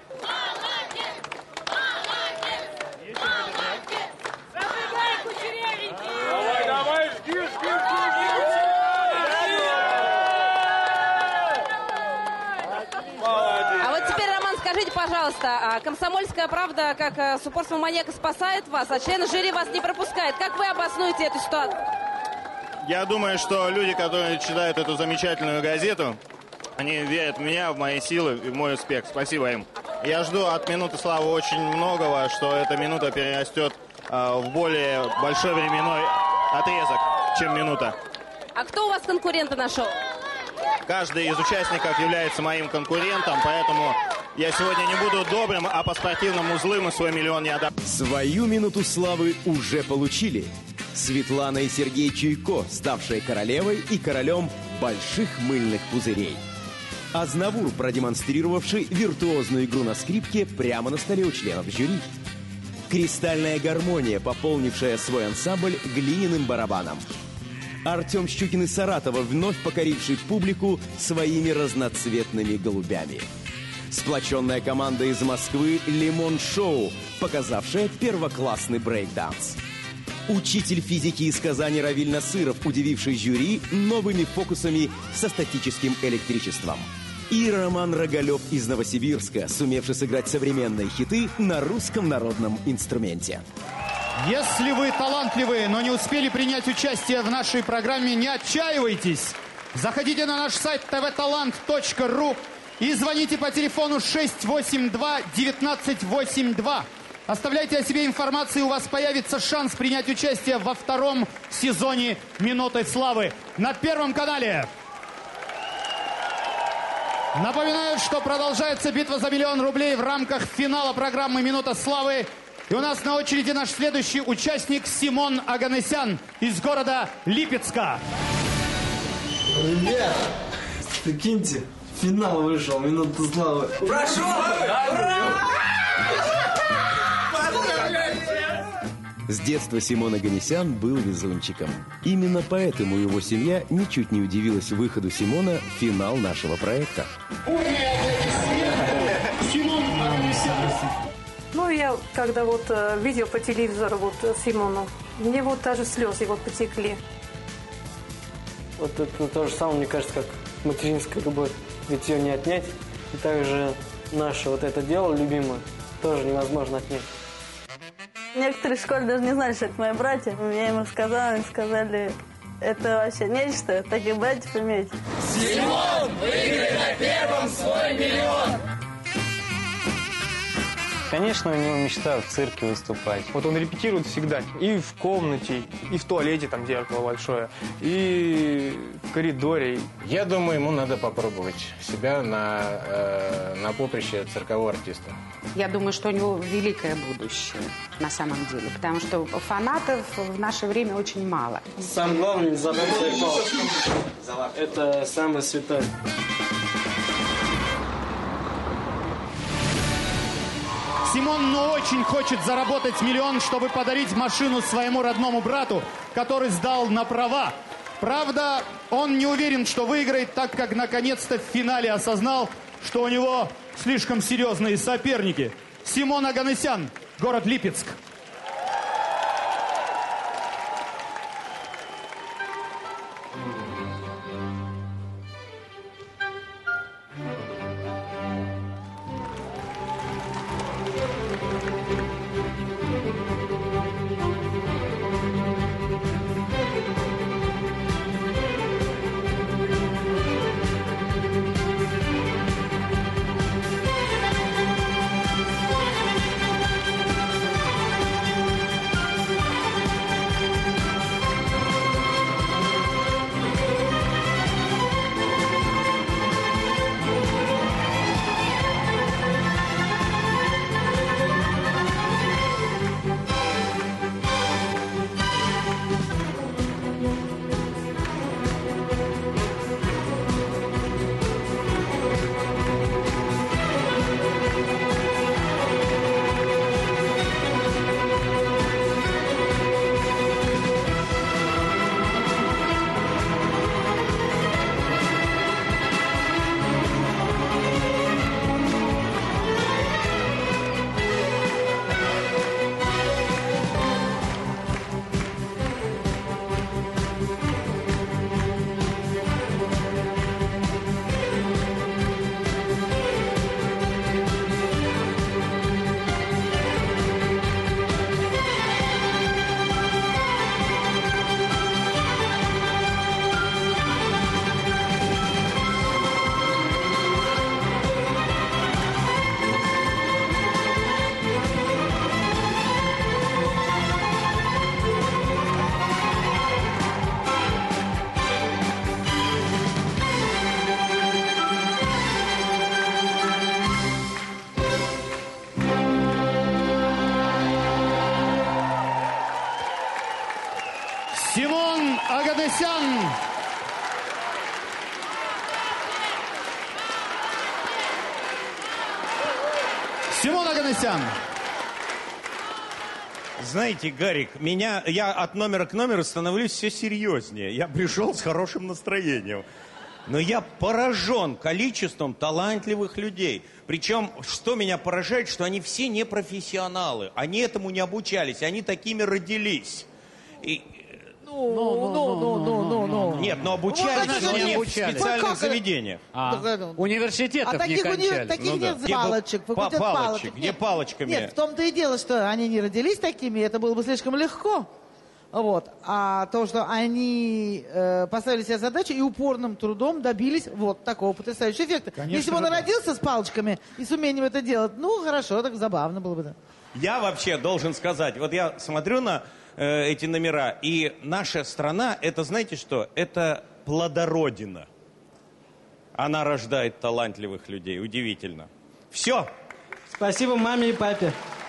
А вот теперь, Роман, скажите, пожалуйста, а «Комсомольская правда» как а, с упорством маньяка спасает вас, а члены жюри вас не пропускает. Как вы обоснуете эту ситуацию? Я думаю, что люди, которые читают эту замечательную газету, они верят в меня, в мои силы и в мой успех. Спасибо им. Я жду от «Минуты славы» очень многого, что эта минута перерастет э, в более большой временной отрезок, чем минута. А кто у вас конкурента нашел? Каждый из участников является моим конкурентом, поэтому я сегодня не буду добрым, а по-спортивному злым и свой миллион не отдам. Свою минуту славы уже получили. Светлана и Сергей Чуйко, ставшие королевой и королем больших мыльных пузырей. Азнавур, продемонстрировавший виртуозную игру на скрипке прямо на столе у членов жюри. Кристальная гармония, пополнившая свой ансамбль глиняным барабаном. Артем Щукин из Саратова, вновь покоривший публику своими разноцветными голубями. Сплоченная команда из Москвы «Лимон Шоу», показавшая первоклассный брейк-данс. Учитель физики из Казани Равиль Насыров, удививший жюри новыми фокусами со статическим электричеством. И Роман Рогалев из Новосибирска, сумевший сыграть современные хиты на русском народном инструменте. Если вы талантливые, но не успели принять участие в нашей программе, не отчаивайтесь. Заходите на наш сайт тэ вэ талант точка ру и звоните по телефону шесть восемь два девятнадцать восемьдесят два. Оставляйте о себе информацию, и у вас появится шанс принять участие во втором сезоне «Минуты славы» на Первом канале. Напоминаю, что продолжается битва за миллион рублей в рамках финала программы «Минута славы». И у нас на очереди наш следующий участник Симон Оганесян из города Липецка. Ребят, прикиньте, финал вышел, «Минута славы». Прошу! С детства Симон Оганесян был везунчиком. Именно поэтому его семья ничуть не удивилась выходу Симона в финал нашего проекта. Ну, я когда вот э, видел по телевизору вот Симону, мне вот даже слезы вот потекли. Вот это то же самое, мне кажется, как материнская любовь. Ведь ее не отнять. И также наше вот это дело любимое тоже невозможно отнять. Некоторые в школе даже не знали, что это мои братья. Я им рассказала, они сказали, это вообще нечто, таких братьев иметь. Симон, выиграй на первом свой миллион! Конечно, у него мечта в цирке выступать. Вот он репетирует всегда. И в комнате, и в туалете, там зеркало большое, и в коридоре. Я думаю, ему надо попробовать себя на, э, на поприще циркового артиста. Я думаю, что у него великое будущее на самом деле, потому что фанатов в наше время очень мало. Самое главное, не забыть свой пол. Это самое святое. Симон, ну, очень хочет заработать миллион, чтобы подарить машину своему родному брату, который сдал на права. Правда, он не уверен, что выиграет, так как наконец-то в финале осознал, что у него слишком серьезные соперники. Симон Оганесян, город Липецк. Симон Оганесян. Симон Оганесян. Знаете, Гарик, меня, я от номера к номеру становлюсь все серьезнее. Я пришел с хорошим настроением. Но я поражен количеством талантливых людей. Причем, что меня поражает, что они все не профессионалы. Они этому не обучались, они такими родились. И, ну Ну, ну, ну, ну, ну, ну. Нет, но обучались Вот же они не в обучались. специальных Ну, как это? заведениях. А, университетов А таких, не уни- кончали. таких Ну да. нет Где бы палочек, па- факультет палочек, палочек. где Нет. палочками? Нет, в том-то и дело, что они не родились такими, это было бы слишком легко. Вот. А то, что они э, поставили себе задачу и упорным трудом добились вот такого потрясающего эффекта. Конечно Если бы он же, да. родился с палочками и с умением это делать, ну, хорошо, так забавно было бы, да. Я вообще должен сказать, вот я смотрю на э, эти номера, и наша страна, это знаете что? Это плодородина. Она рождает талантливых людей, удивительно. Все. Спасибо маме и папе.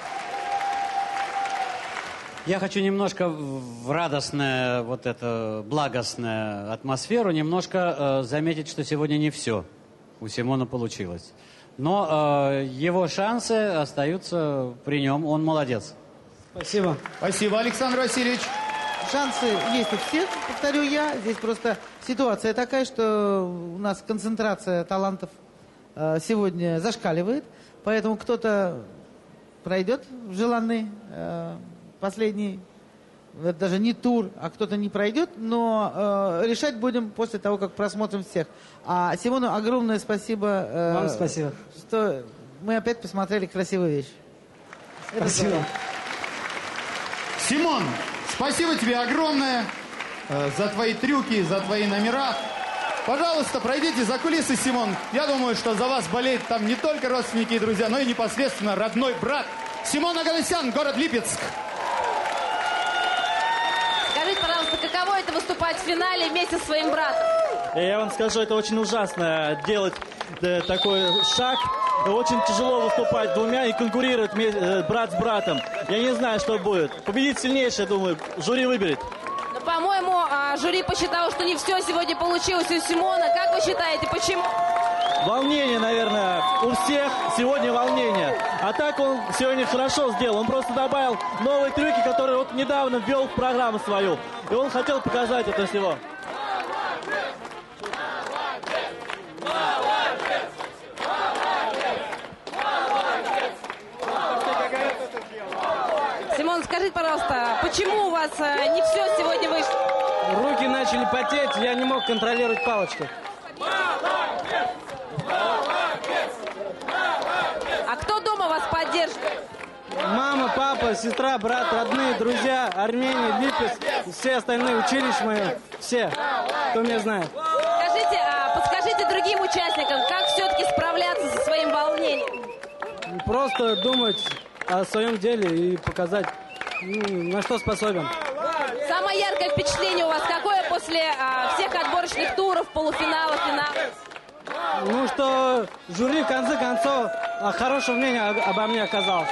Я хочу немножко в радостную, вот эту благостную атмосферу, немножко э, заметить, что сегодня не все у Симона получилось. Но э, его шансы остаются при нем, он молодец. Спасибо. Спасибо, Александр Васильевич. Шансы есть у всех, повторю я. Здесь просто ситуация такая, что у нас концентрация талантов э, сегодня зашкаливает. Поэтому кто-то пройдет в желанный э, последний, это даже не тур, а кто-то не пройдет. Но э, решать будем после того, как просмотрим всех. А Симону огромное спасибо. Э, Вам спасибо. Что мы опять посмотрели красивую вещь. Это Спасибо. здорово. Симон, спасибо тебе огромное э, за твои трюки, за твои номера. Пожалуйста, пройдите за кулисы, Симон. Я думаю, что за вас болеют там не только родственники и друзья, но и непосредственно родной брат. Симон Оганесян, город Липецк. Скажите, пожалуйста, каково это выступать в финале вместе со своим братом? Я вам скажу, это очень ужасно делать э, такой шаг. Очень тяжело выступать двумя и конкурировать э, брат с братом. Я не знаю, что будет. Победит сильнейший, думаю, жюри выберет. Но, по-моему, а, жюри посчитало, что не все сегодня получилось у Симона. Как вы считаете, почему? Волнение, наверное, у всех сегодня волнение. А так он сегодня хорошо сделал. Он просто добавил новые трюки, которые вот недавно ввел в программу свою. И он хотел показать это всего. Симон, скажите, пожалуйста, почему у вас а, не все сегодня вышло? Руки начали потеть, я не мог контролировать палочки. А кто дома вас поддерживает? Мама, папа, сестра, брат, родные, друзья, Армения, Липецк, все остальные, училище мое, все, кто меня знает. Скажите, а, подскажите другим участникам, как все-таки справляться со своим волнением? Просто думать о своем деле и показать, ну, на что способен. Самое яркое впечатление у вас какое после а, всех отборочных туров, полуфинала, финала? Ну, что жюри в конце концов а, хорошее мнение об- обо мне оказалось.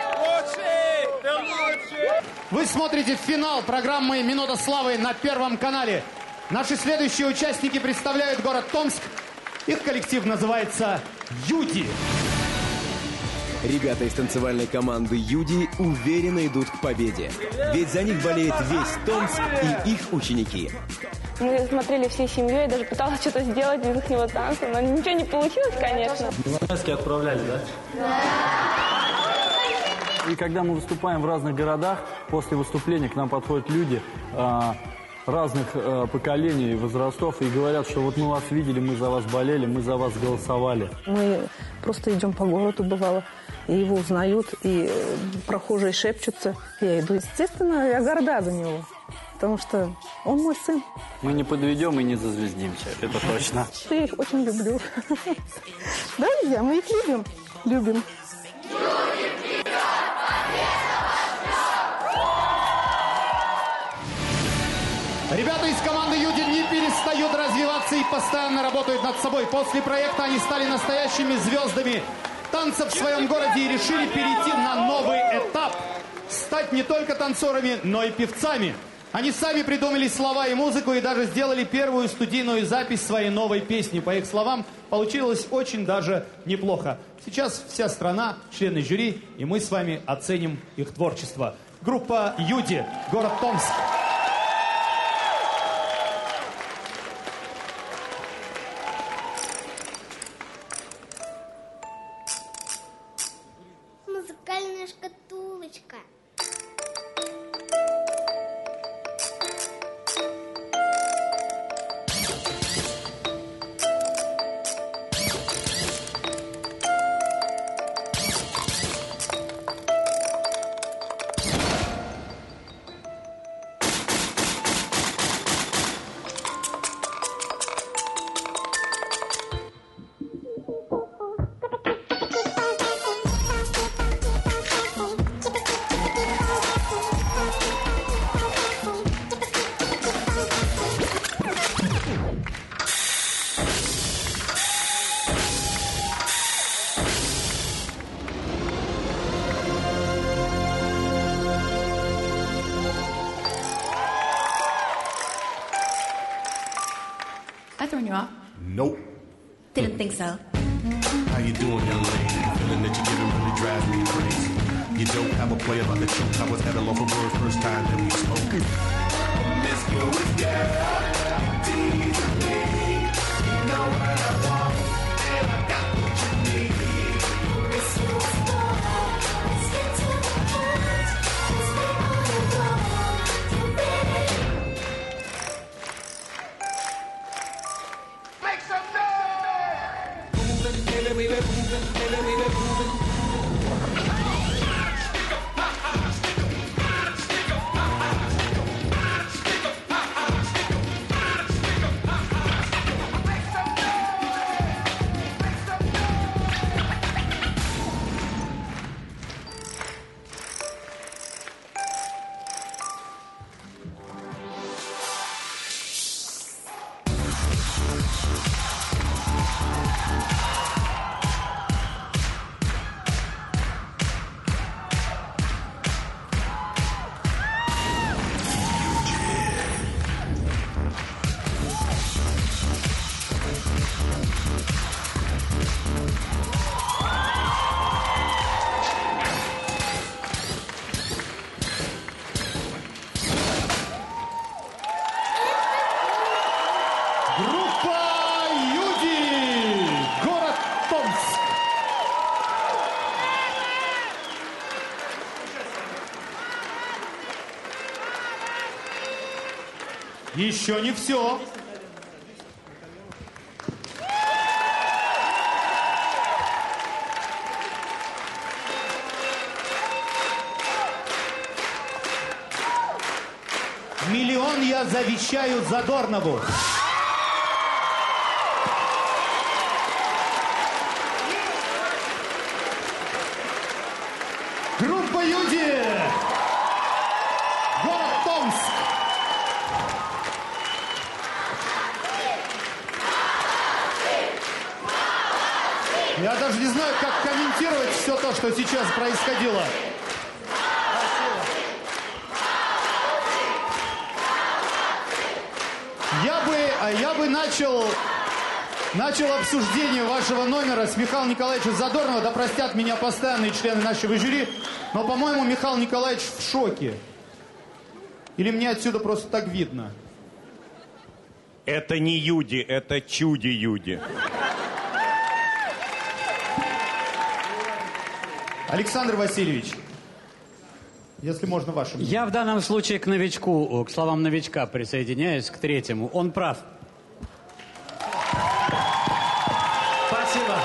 Вы смотрите финал программы «Минута славы» на Первом канале. Наши следующие участники представляют город Томск. Их коллектив называется «Юди». Ребята из танцевальной команды «Юди» уверенно идут к победе. Ведь за них болеет весь Томск и их ученики. Мы смотрели всей семьей, я даже пыталась что-то сделать из их танца, но ничего не получилось, конечно. Маски отправляли, да? И когда мы выступаем в разных городах, после выступления к нам подходят люди а, разных а, поколений и возрастов и говорят, что вот мы вас видели, мы за вас болели, мы за вас голосовали. Мы просто идем по городу, бывало, и его узнают, и прохожие шепчутся. Я иду, естественно, я горда за него, потому что он мой сын. Мы не подведем и не зазвездимся, это точно. Я их очень люблю. Да, друзья, мы их любим, любим. Ребята из команды «Юди» не перестают развиваться и постоянно работают над собой. После проекта они стали настоящими звездами танца в своем городе и решили перейти на новый этап. Стать не только танцорами, но и певцами. Они сами придумали слова и музыку и даже сделали первую студийную запись своей новой песни. По их словам, получилось очень даже неплохо. Сейчас вся страна, члены жюри, и мы с вами оценим их творчество. Группа «Юди», город Томск. Музыкальная шкатулочка. throwing you off? Nope. Didn't think so. How you doing, young lady? Feeling that you're getting really drive me crazy. You don't have a play about the choke. I was at a local word first time that we spoke. Let's go with girl. Tease me. You know what I want, and I got what you need. This was fun. Let's get to the point. Let's make all the wrong. You ready? Make some noise. Moving, baby, we be moving, baby, we be moving. Еще не все. Миллион я завещаю Задорнову. Группа Юди. Город Томск. Я даже не знаю, как комментировать все то, что сейчас происходило. Я бы, я бы начал, начал обсуждение вашего номера с Михаилом Николаевичем Задорновым. Да простят меня постоянные члены нашего жюри, но, по-моему, Михаил Николаевич в шоке. Или мне отсюда просто так видно? Это не Юди, это Чуди-Юди. Александр Васильевич, если можно, ваше мнение. Я в данном случае к новичку, к словам новичка присоединяюсь, к третьему. Он прав. Спасибо.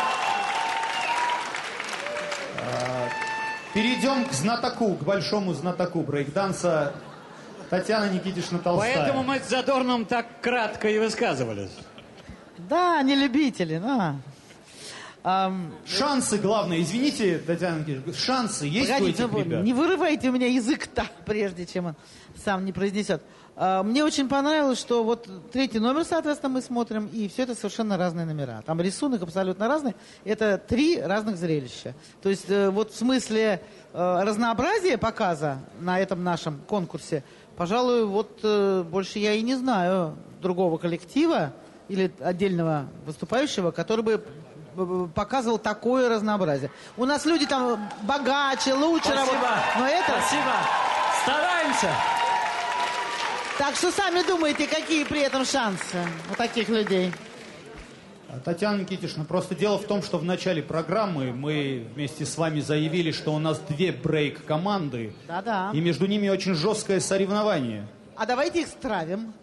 Перейдем к знатоку, к большому знатоку брейкданса. Татьяна Никитична Толстая. Поэтому мы с Задорновым так кратко и высказывались. Да, не любители, да. Um, шансы, главное, извините, Татьяна Никитична, шансы есть погодите, у этих ребят? Не вырывайте у меня язык-то, прежде чем он сам не произнесет. Uh, мне очень понравилось, что вот третий номер, соответственно, мы смотрим, и все это совершенно разные номера. Там рисунок абсолютно разный. Это три разных зрелища. То есть uh, вот в смысле uh, разнообразия показа на этом нашем конкурсе, пожалуй, вот uh, больше я и не знаю другого коллектива или отдельного выступающего, который бы показывал такое разнообразие. У нас люди там богаче, лучше работают. Но это... Спасибо. Стараемся. Так что сами думаете, какие при этом шансы у таких людей? Татьяна Никитична, просто дело в том, что в начале программы мы вместе с вами заявили, что у нас две брейк-команды. Да-да. И между ними очень жесткое соревнование. А давайте их стравим.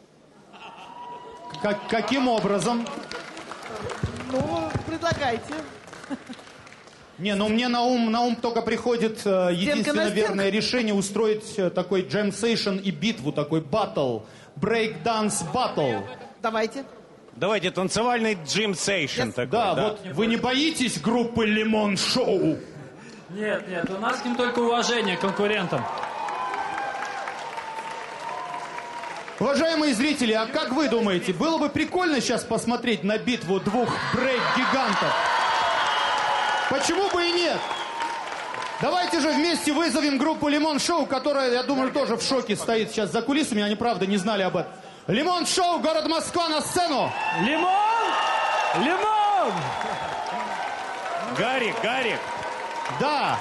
Как, каким образом? Ну, предлагайте. Не, ну мне на ум, на ум только приходит э, единственное верное решение устроить э, такой джем-сейшн и битву, такой баттл, брейк-данс баттл. Давайте. Давайте танцевальный джим-сейшн такой. Да, да, вот вы не боитесь группы Лимон Шоу? Нет, нет, у нас к ним только уважение, к конкурентам. Уважаемые зрители, а как вы думаете, было бы прикольно сейчас посмотреть на битву двух брейк-гигантов? Почему бы и нет? Давайте же вместе вызовем группу Лимон Шоу, которая, я думаю, тоже в шоке стоит сейчас за кулисами. Они, правда, не знали об этом. Лимон Шоу, город Москва, на сцену. Лимон! Лимон! Гарик, Гарик. Да.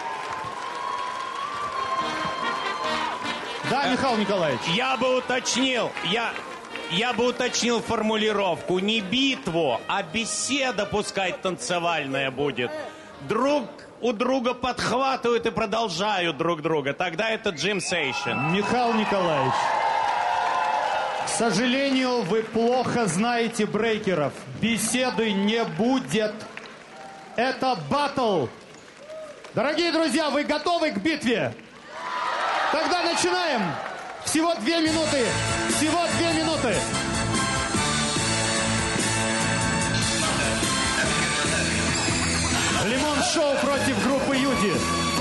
Да, Михаил Николаевич. Я бы уточнил, я, я бы уточнил формулировку. Не битву, а беседа пускай танцевальная будет. Друг у друга подхватывают и продолжают друг друга. Тогда это джим-сейшн. Михаил Николаевич, к сожалению, вы плохо знаете брейкеров. Беседы не будет. Это баттл. Дорогие друзья, вы готовы к битве? Тогда начинаем. Всего две минуты. Всего две минуты. Лимон Шоу против группы Юди.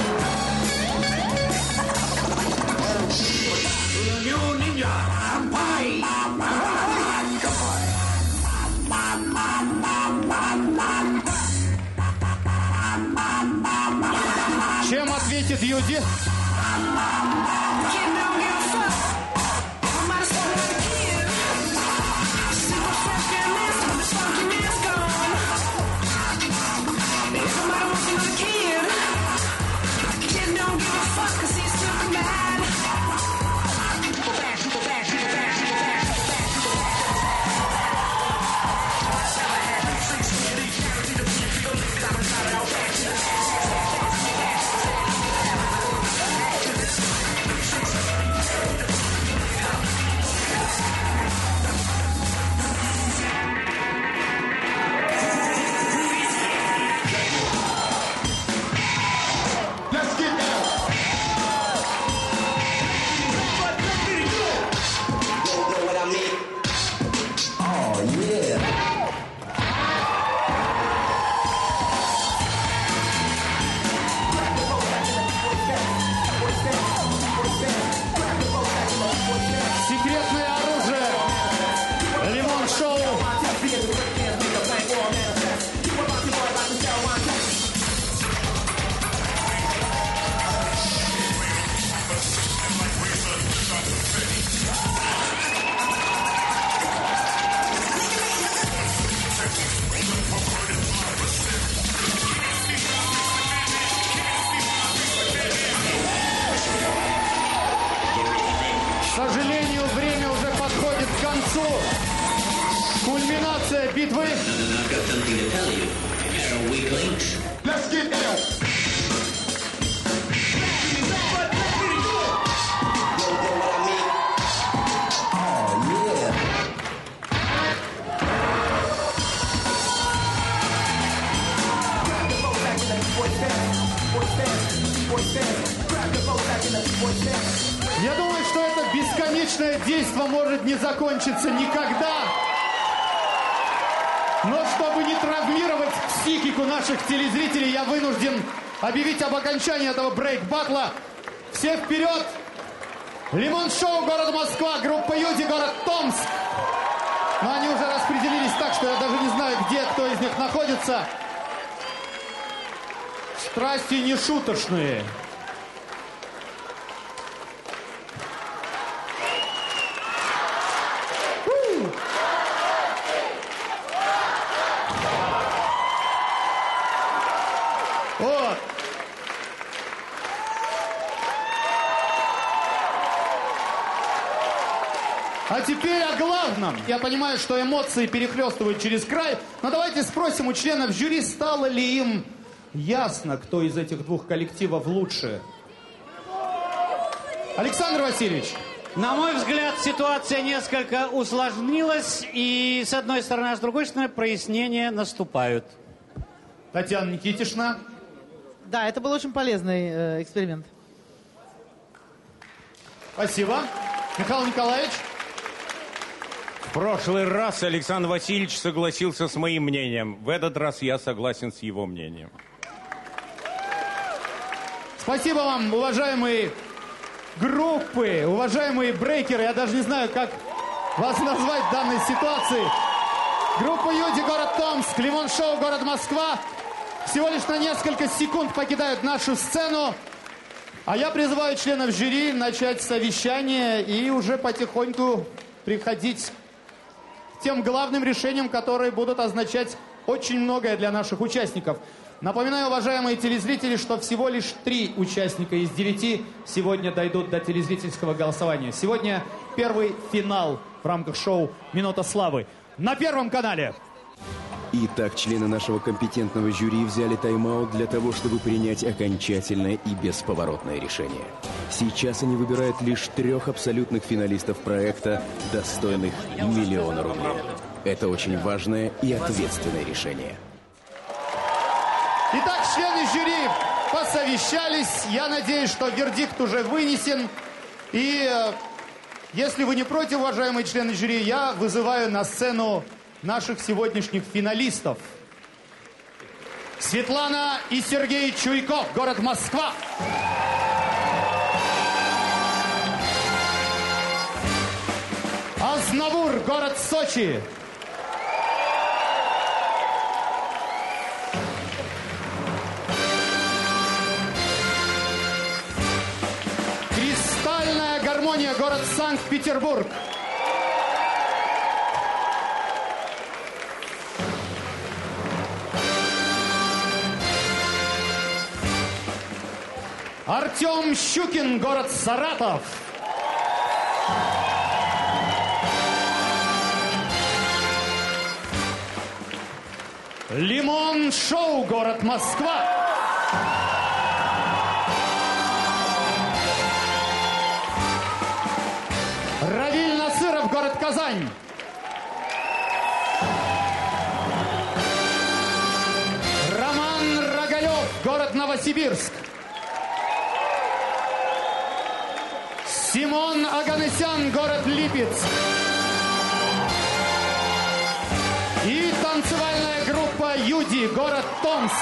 Чем ответит Юди? Секретное оружие. Лимон Шоу. К сожалению, время уже подходит к концу. Кульминация битвы. Я думаю, что это бесконечное действо может не закончиться никогда. Но чтобы не травмировать психику наших телезрителей, я вынужден объявить об окончании этого брейк-батла. Все вперед! Лимон Шоу, город Москва, группа Юди, город Томск. Но они уже распределились так, что я даже не знаю, где кто из них находится. Страсти не шуточные. Вот. А теперь о главном. Я понимаю, что эмоции перехлестывают через край, но давайте спросим у членов жюри, стало ли им ясно, кто из этих двух коллективов лучше. Александр Васильевич. На мой взгляд, ситуация несколько усложнилась, и с одной стороны, а с другой стороны, прояснения наступают. Татьяна Никитишна. Да, это был очень полезный э, эксперимент. Спасибо. Михаил Николаевич. В прошлый раз Александр Васильевич согласился с моим мнением. В этот раз я согласен с его мнением. Спасибо вам, уважаемые группы, уважаемые брейкеры. Я даже не знаю, как вас назвать в данной ситуации. Группа Юди, город Томск, Лимон Шоу, город Москва. Всего лишь на несколько секунд покидают нашу сцену. А я призываю членов жюри начать совещание и уже потихоньку приходить к тем главным решениям, которые будут означать очень многое для наших участников. Напоминаю, уважаемые телезрители, что всего лишь три участника из девяти сегодня дойдут до телезрительского голосования. Сегодня первый финал в рамках шоу «Минута славы» на Первом канале. Итак, члены нашего компетентного жюри взяли тайм-аут для того, чтобы принять окончательное и бесповоротное решение. Сейчас они выбирают лишь трех абсолютных финалистов проекта, достойных миллиона рублей. Это очень важное и ответственное решение. Итак, члены жюри посовещались. Я надеюсь, что вердикт уже вынесен. И э, если вы не против, уважаемые члены жюри, я вызываю на сцену наших сегодняшних финалистов. Светлана и Сергей Чуйков, город Москва. Азнавур, город Сочи. Кристальная гармония, город Санкт-Петербург. Артем Щукин, город Саратов. Лимон Шоу, город Москва. Равиль Насыров, город Казань. Роман Рогалев, город Новосибирск. Симон Аганесян, город Липецк. И танцевальная группа «Юди», город Томск.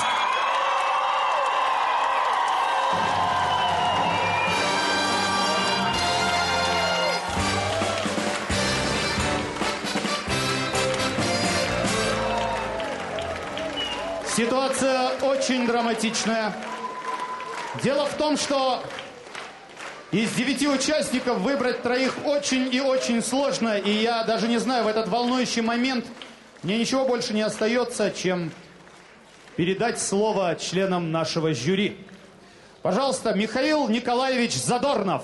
Ситуация очень драматичная. Дело в том, что из девяти участников выбрать троих очень и очень сложно. И я даже не знаю, в этот волнующий момент мне ничего больше не остается, чем передать слово членам нашего жюри. Пожалуйста, Михаил Николаевич Задорнов.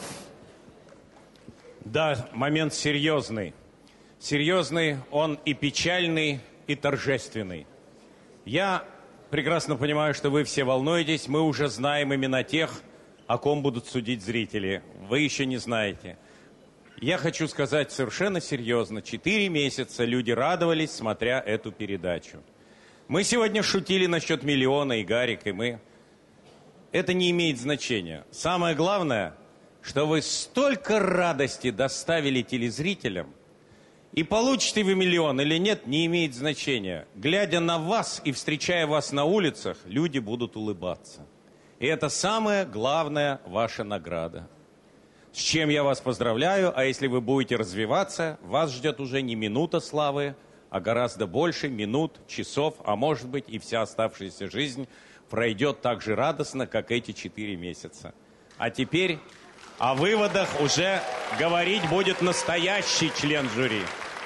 Да, момент серьезный. Серьезный, он и печальный, и торжественный. Я прекрасно понимаю, что вы все волнуетесь. Мы уже знаем имена тех, о ком будут судить зрители. Вы еще не знаете. Я хочу сказать совершенно серьезно. Четыре месяца люди радовались, смотря эту передачу. Мы сегодня шутили насчет миллиона, и Гарик, и мы. Это не имеет значения. Самое главное, что вы столько радости доставили телезрителям, и получите вы миллион или нет, не имеет значения. Глядя на вас и встречая вас на улицах, люди будут улыбаться. И это самая главная ваша награда. С чем я вас поздравляю, а если вы будете развиваться, вас ждет уже не минута славы, а гораздо больше минут, часов, а может быть и вся оставшаяся жизнь пройдет так же радостно, как эти четыре месяца. А теперь о выводах уже говорить будет настоящий член жюри.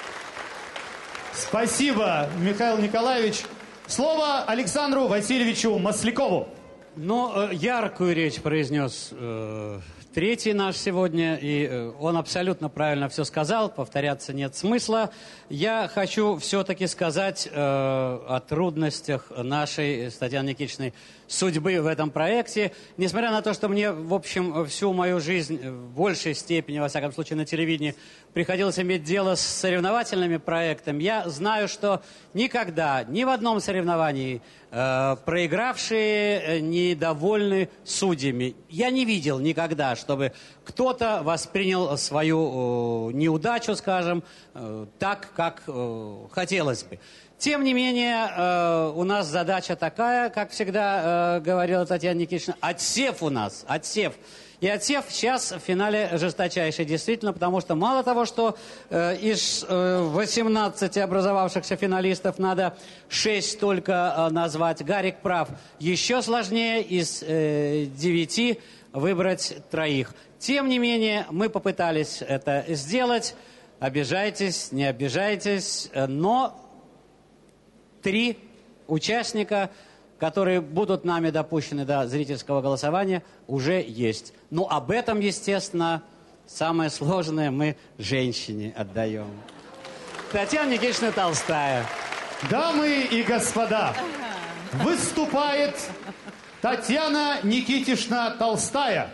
Спасибо, Михаил Николаевич. Слово Александру Васильевичу Маслякову. Ну, яркую речь произнес э, третий наш сегодня, и э, он абсолютно правильно все сказал, повторяться нет смысла. Я хочу все-таки сказать э, о трудностях нашей, с Татьяной Никитичной, судьбы в этом проекте. Несмотря на то, что мне, в общем, всю мою жизнь в большей степени, во всяком случае, на телевидении приходилось иметь дело с соревновательными проектами, я знаю, что никогда, ни в одном соревновании э, проигравшие э, недовольны судьями. Я не видел никогда, чтобы кто-то воспринял свою э, неудачу, скажем, э, так, как э, хотелось бы. Тем не менее, э, у нас задача такая, как всегда э, говорила Татьяна Никитична, отсев у нас, отсев. И отсев сейчас в финале жесточайший, действительно, потому что мало того, что э, из э, восемнадцати образовавшихся финалистов надо шесть только э, назвать, Гарик прав, еще сложнее из э, девяти выбрать троих. Тем не менее, мы попытались это сделать. Обижайтесь, не обижайтесь, но три участника, которые будут нами допущены до зрительского голосования, уже есть. Ну, об этом, естественно, самое сложное мы женщине отдаем. Татьяна Никитична Толстая. Дамы и господа, выступает Татьяна Никитична Толстая.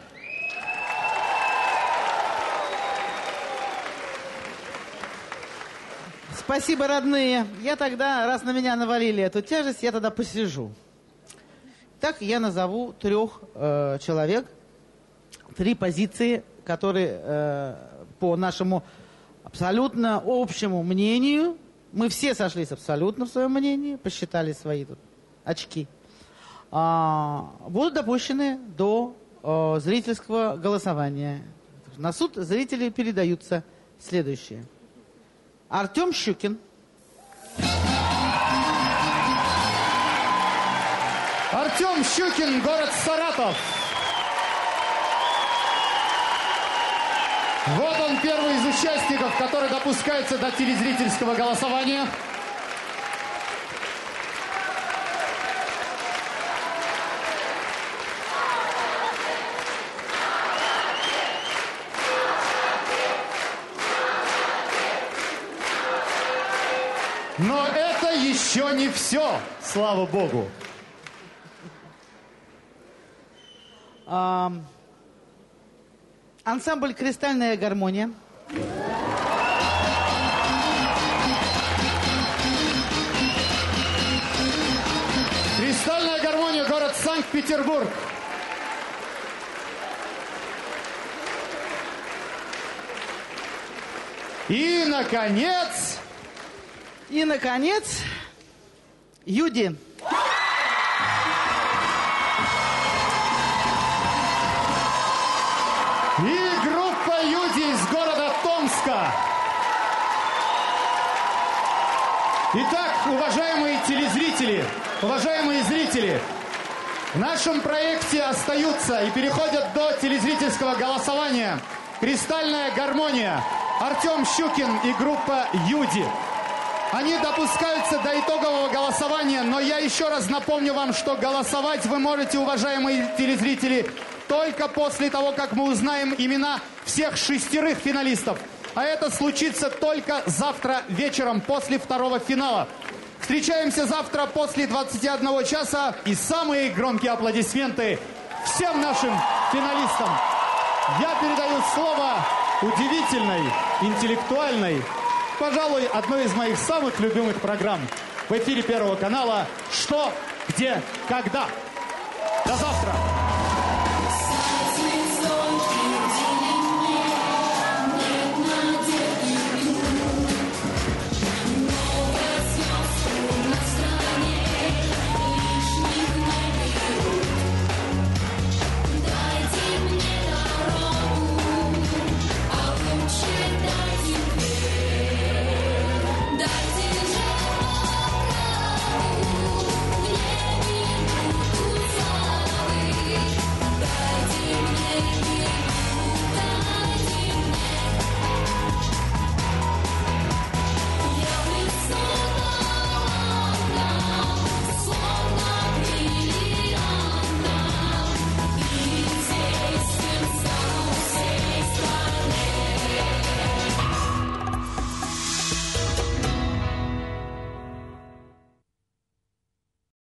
Спасибо, родные. Я тогда, раз на меня навалили эту тяжесть, я тогда посижу. Так я назову трех э, человек, три позиции, которые э, по нашему абсолютно общему мнению, мы все сошлись абсолютно в своем мнении, посчитали свои тут очки, а, будут допущены до э, зрительского голосования. На суд зрители передаются следующие. Артем Щукин. Артем Щукин, город Саратов. Вот он, первый из участников, который допускается до телезрительского голосования. Но это еще не все, слава богу. А, ансамбль «Кристальная гармония». «Кристальная гармония», город Санкт-Петербург. И, наконец... И, наконец, Юди. И группа Юди из города Томска. Итак, уважаемые телезрители, уважаемые зрители, в нашем проекте остаются и переходят до телезрительского голосования «Кристальная гармония», Артем Щукин и группа Юди. Они допускаются до итогового голосования, но я еще раз напомню вам, что голосовать вы можете, уважаемые телезрители, только после того, как мы узнаем имена всех шестерых финалистов. А это случится только завтра вечером, после второго финала. Встречаемся завтра после двадцати одного часа. И самые громкие аплодисменты всем нашим финалистам. Я передаю слово удивительной, интеллектуальной, пожалуй, одной из моих самых любимых программ в эфире Первого канала «Что, где, когда». До завтра!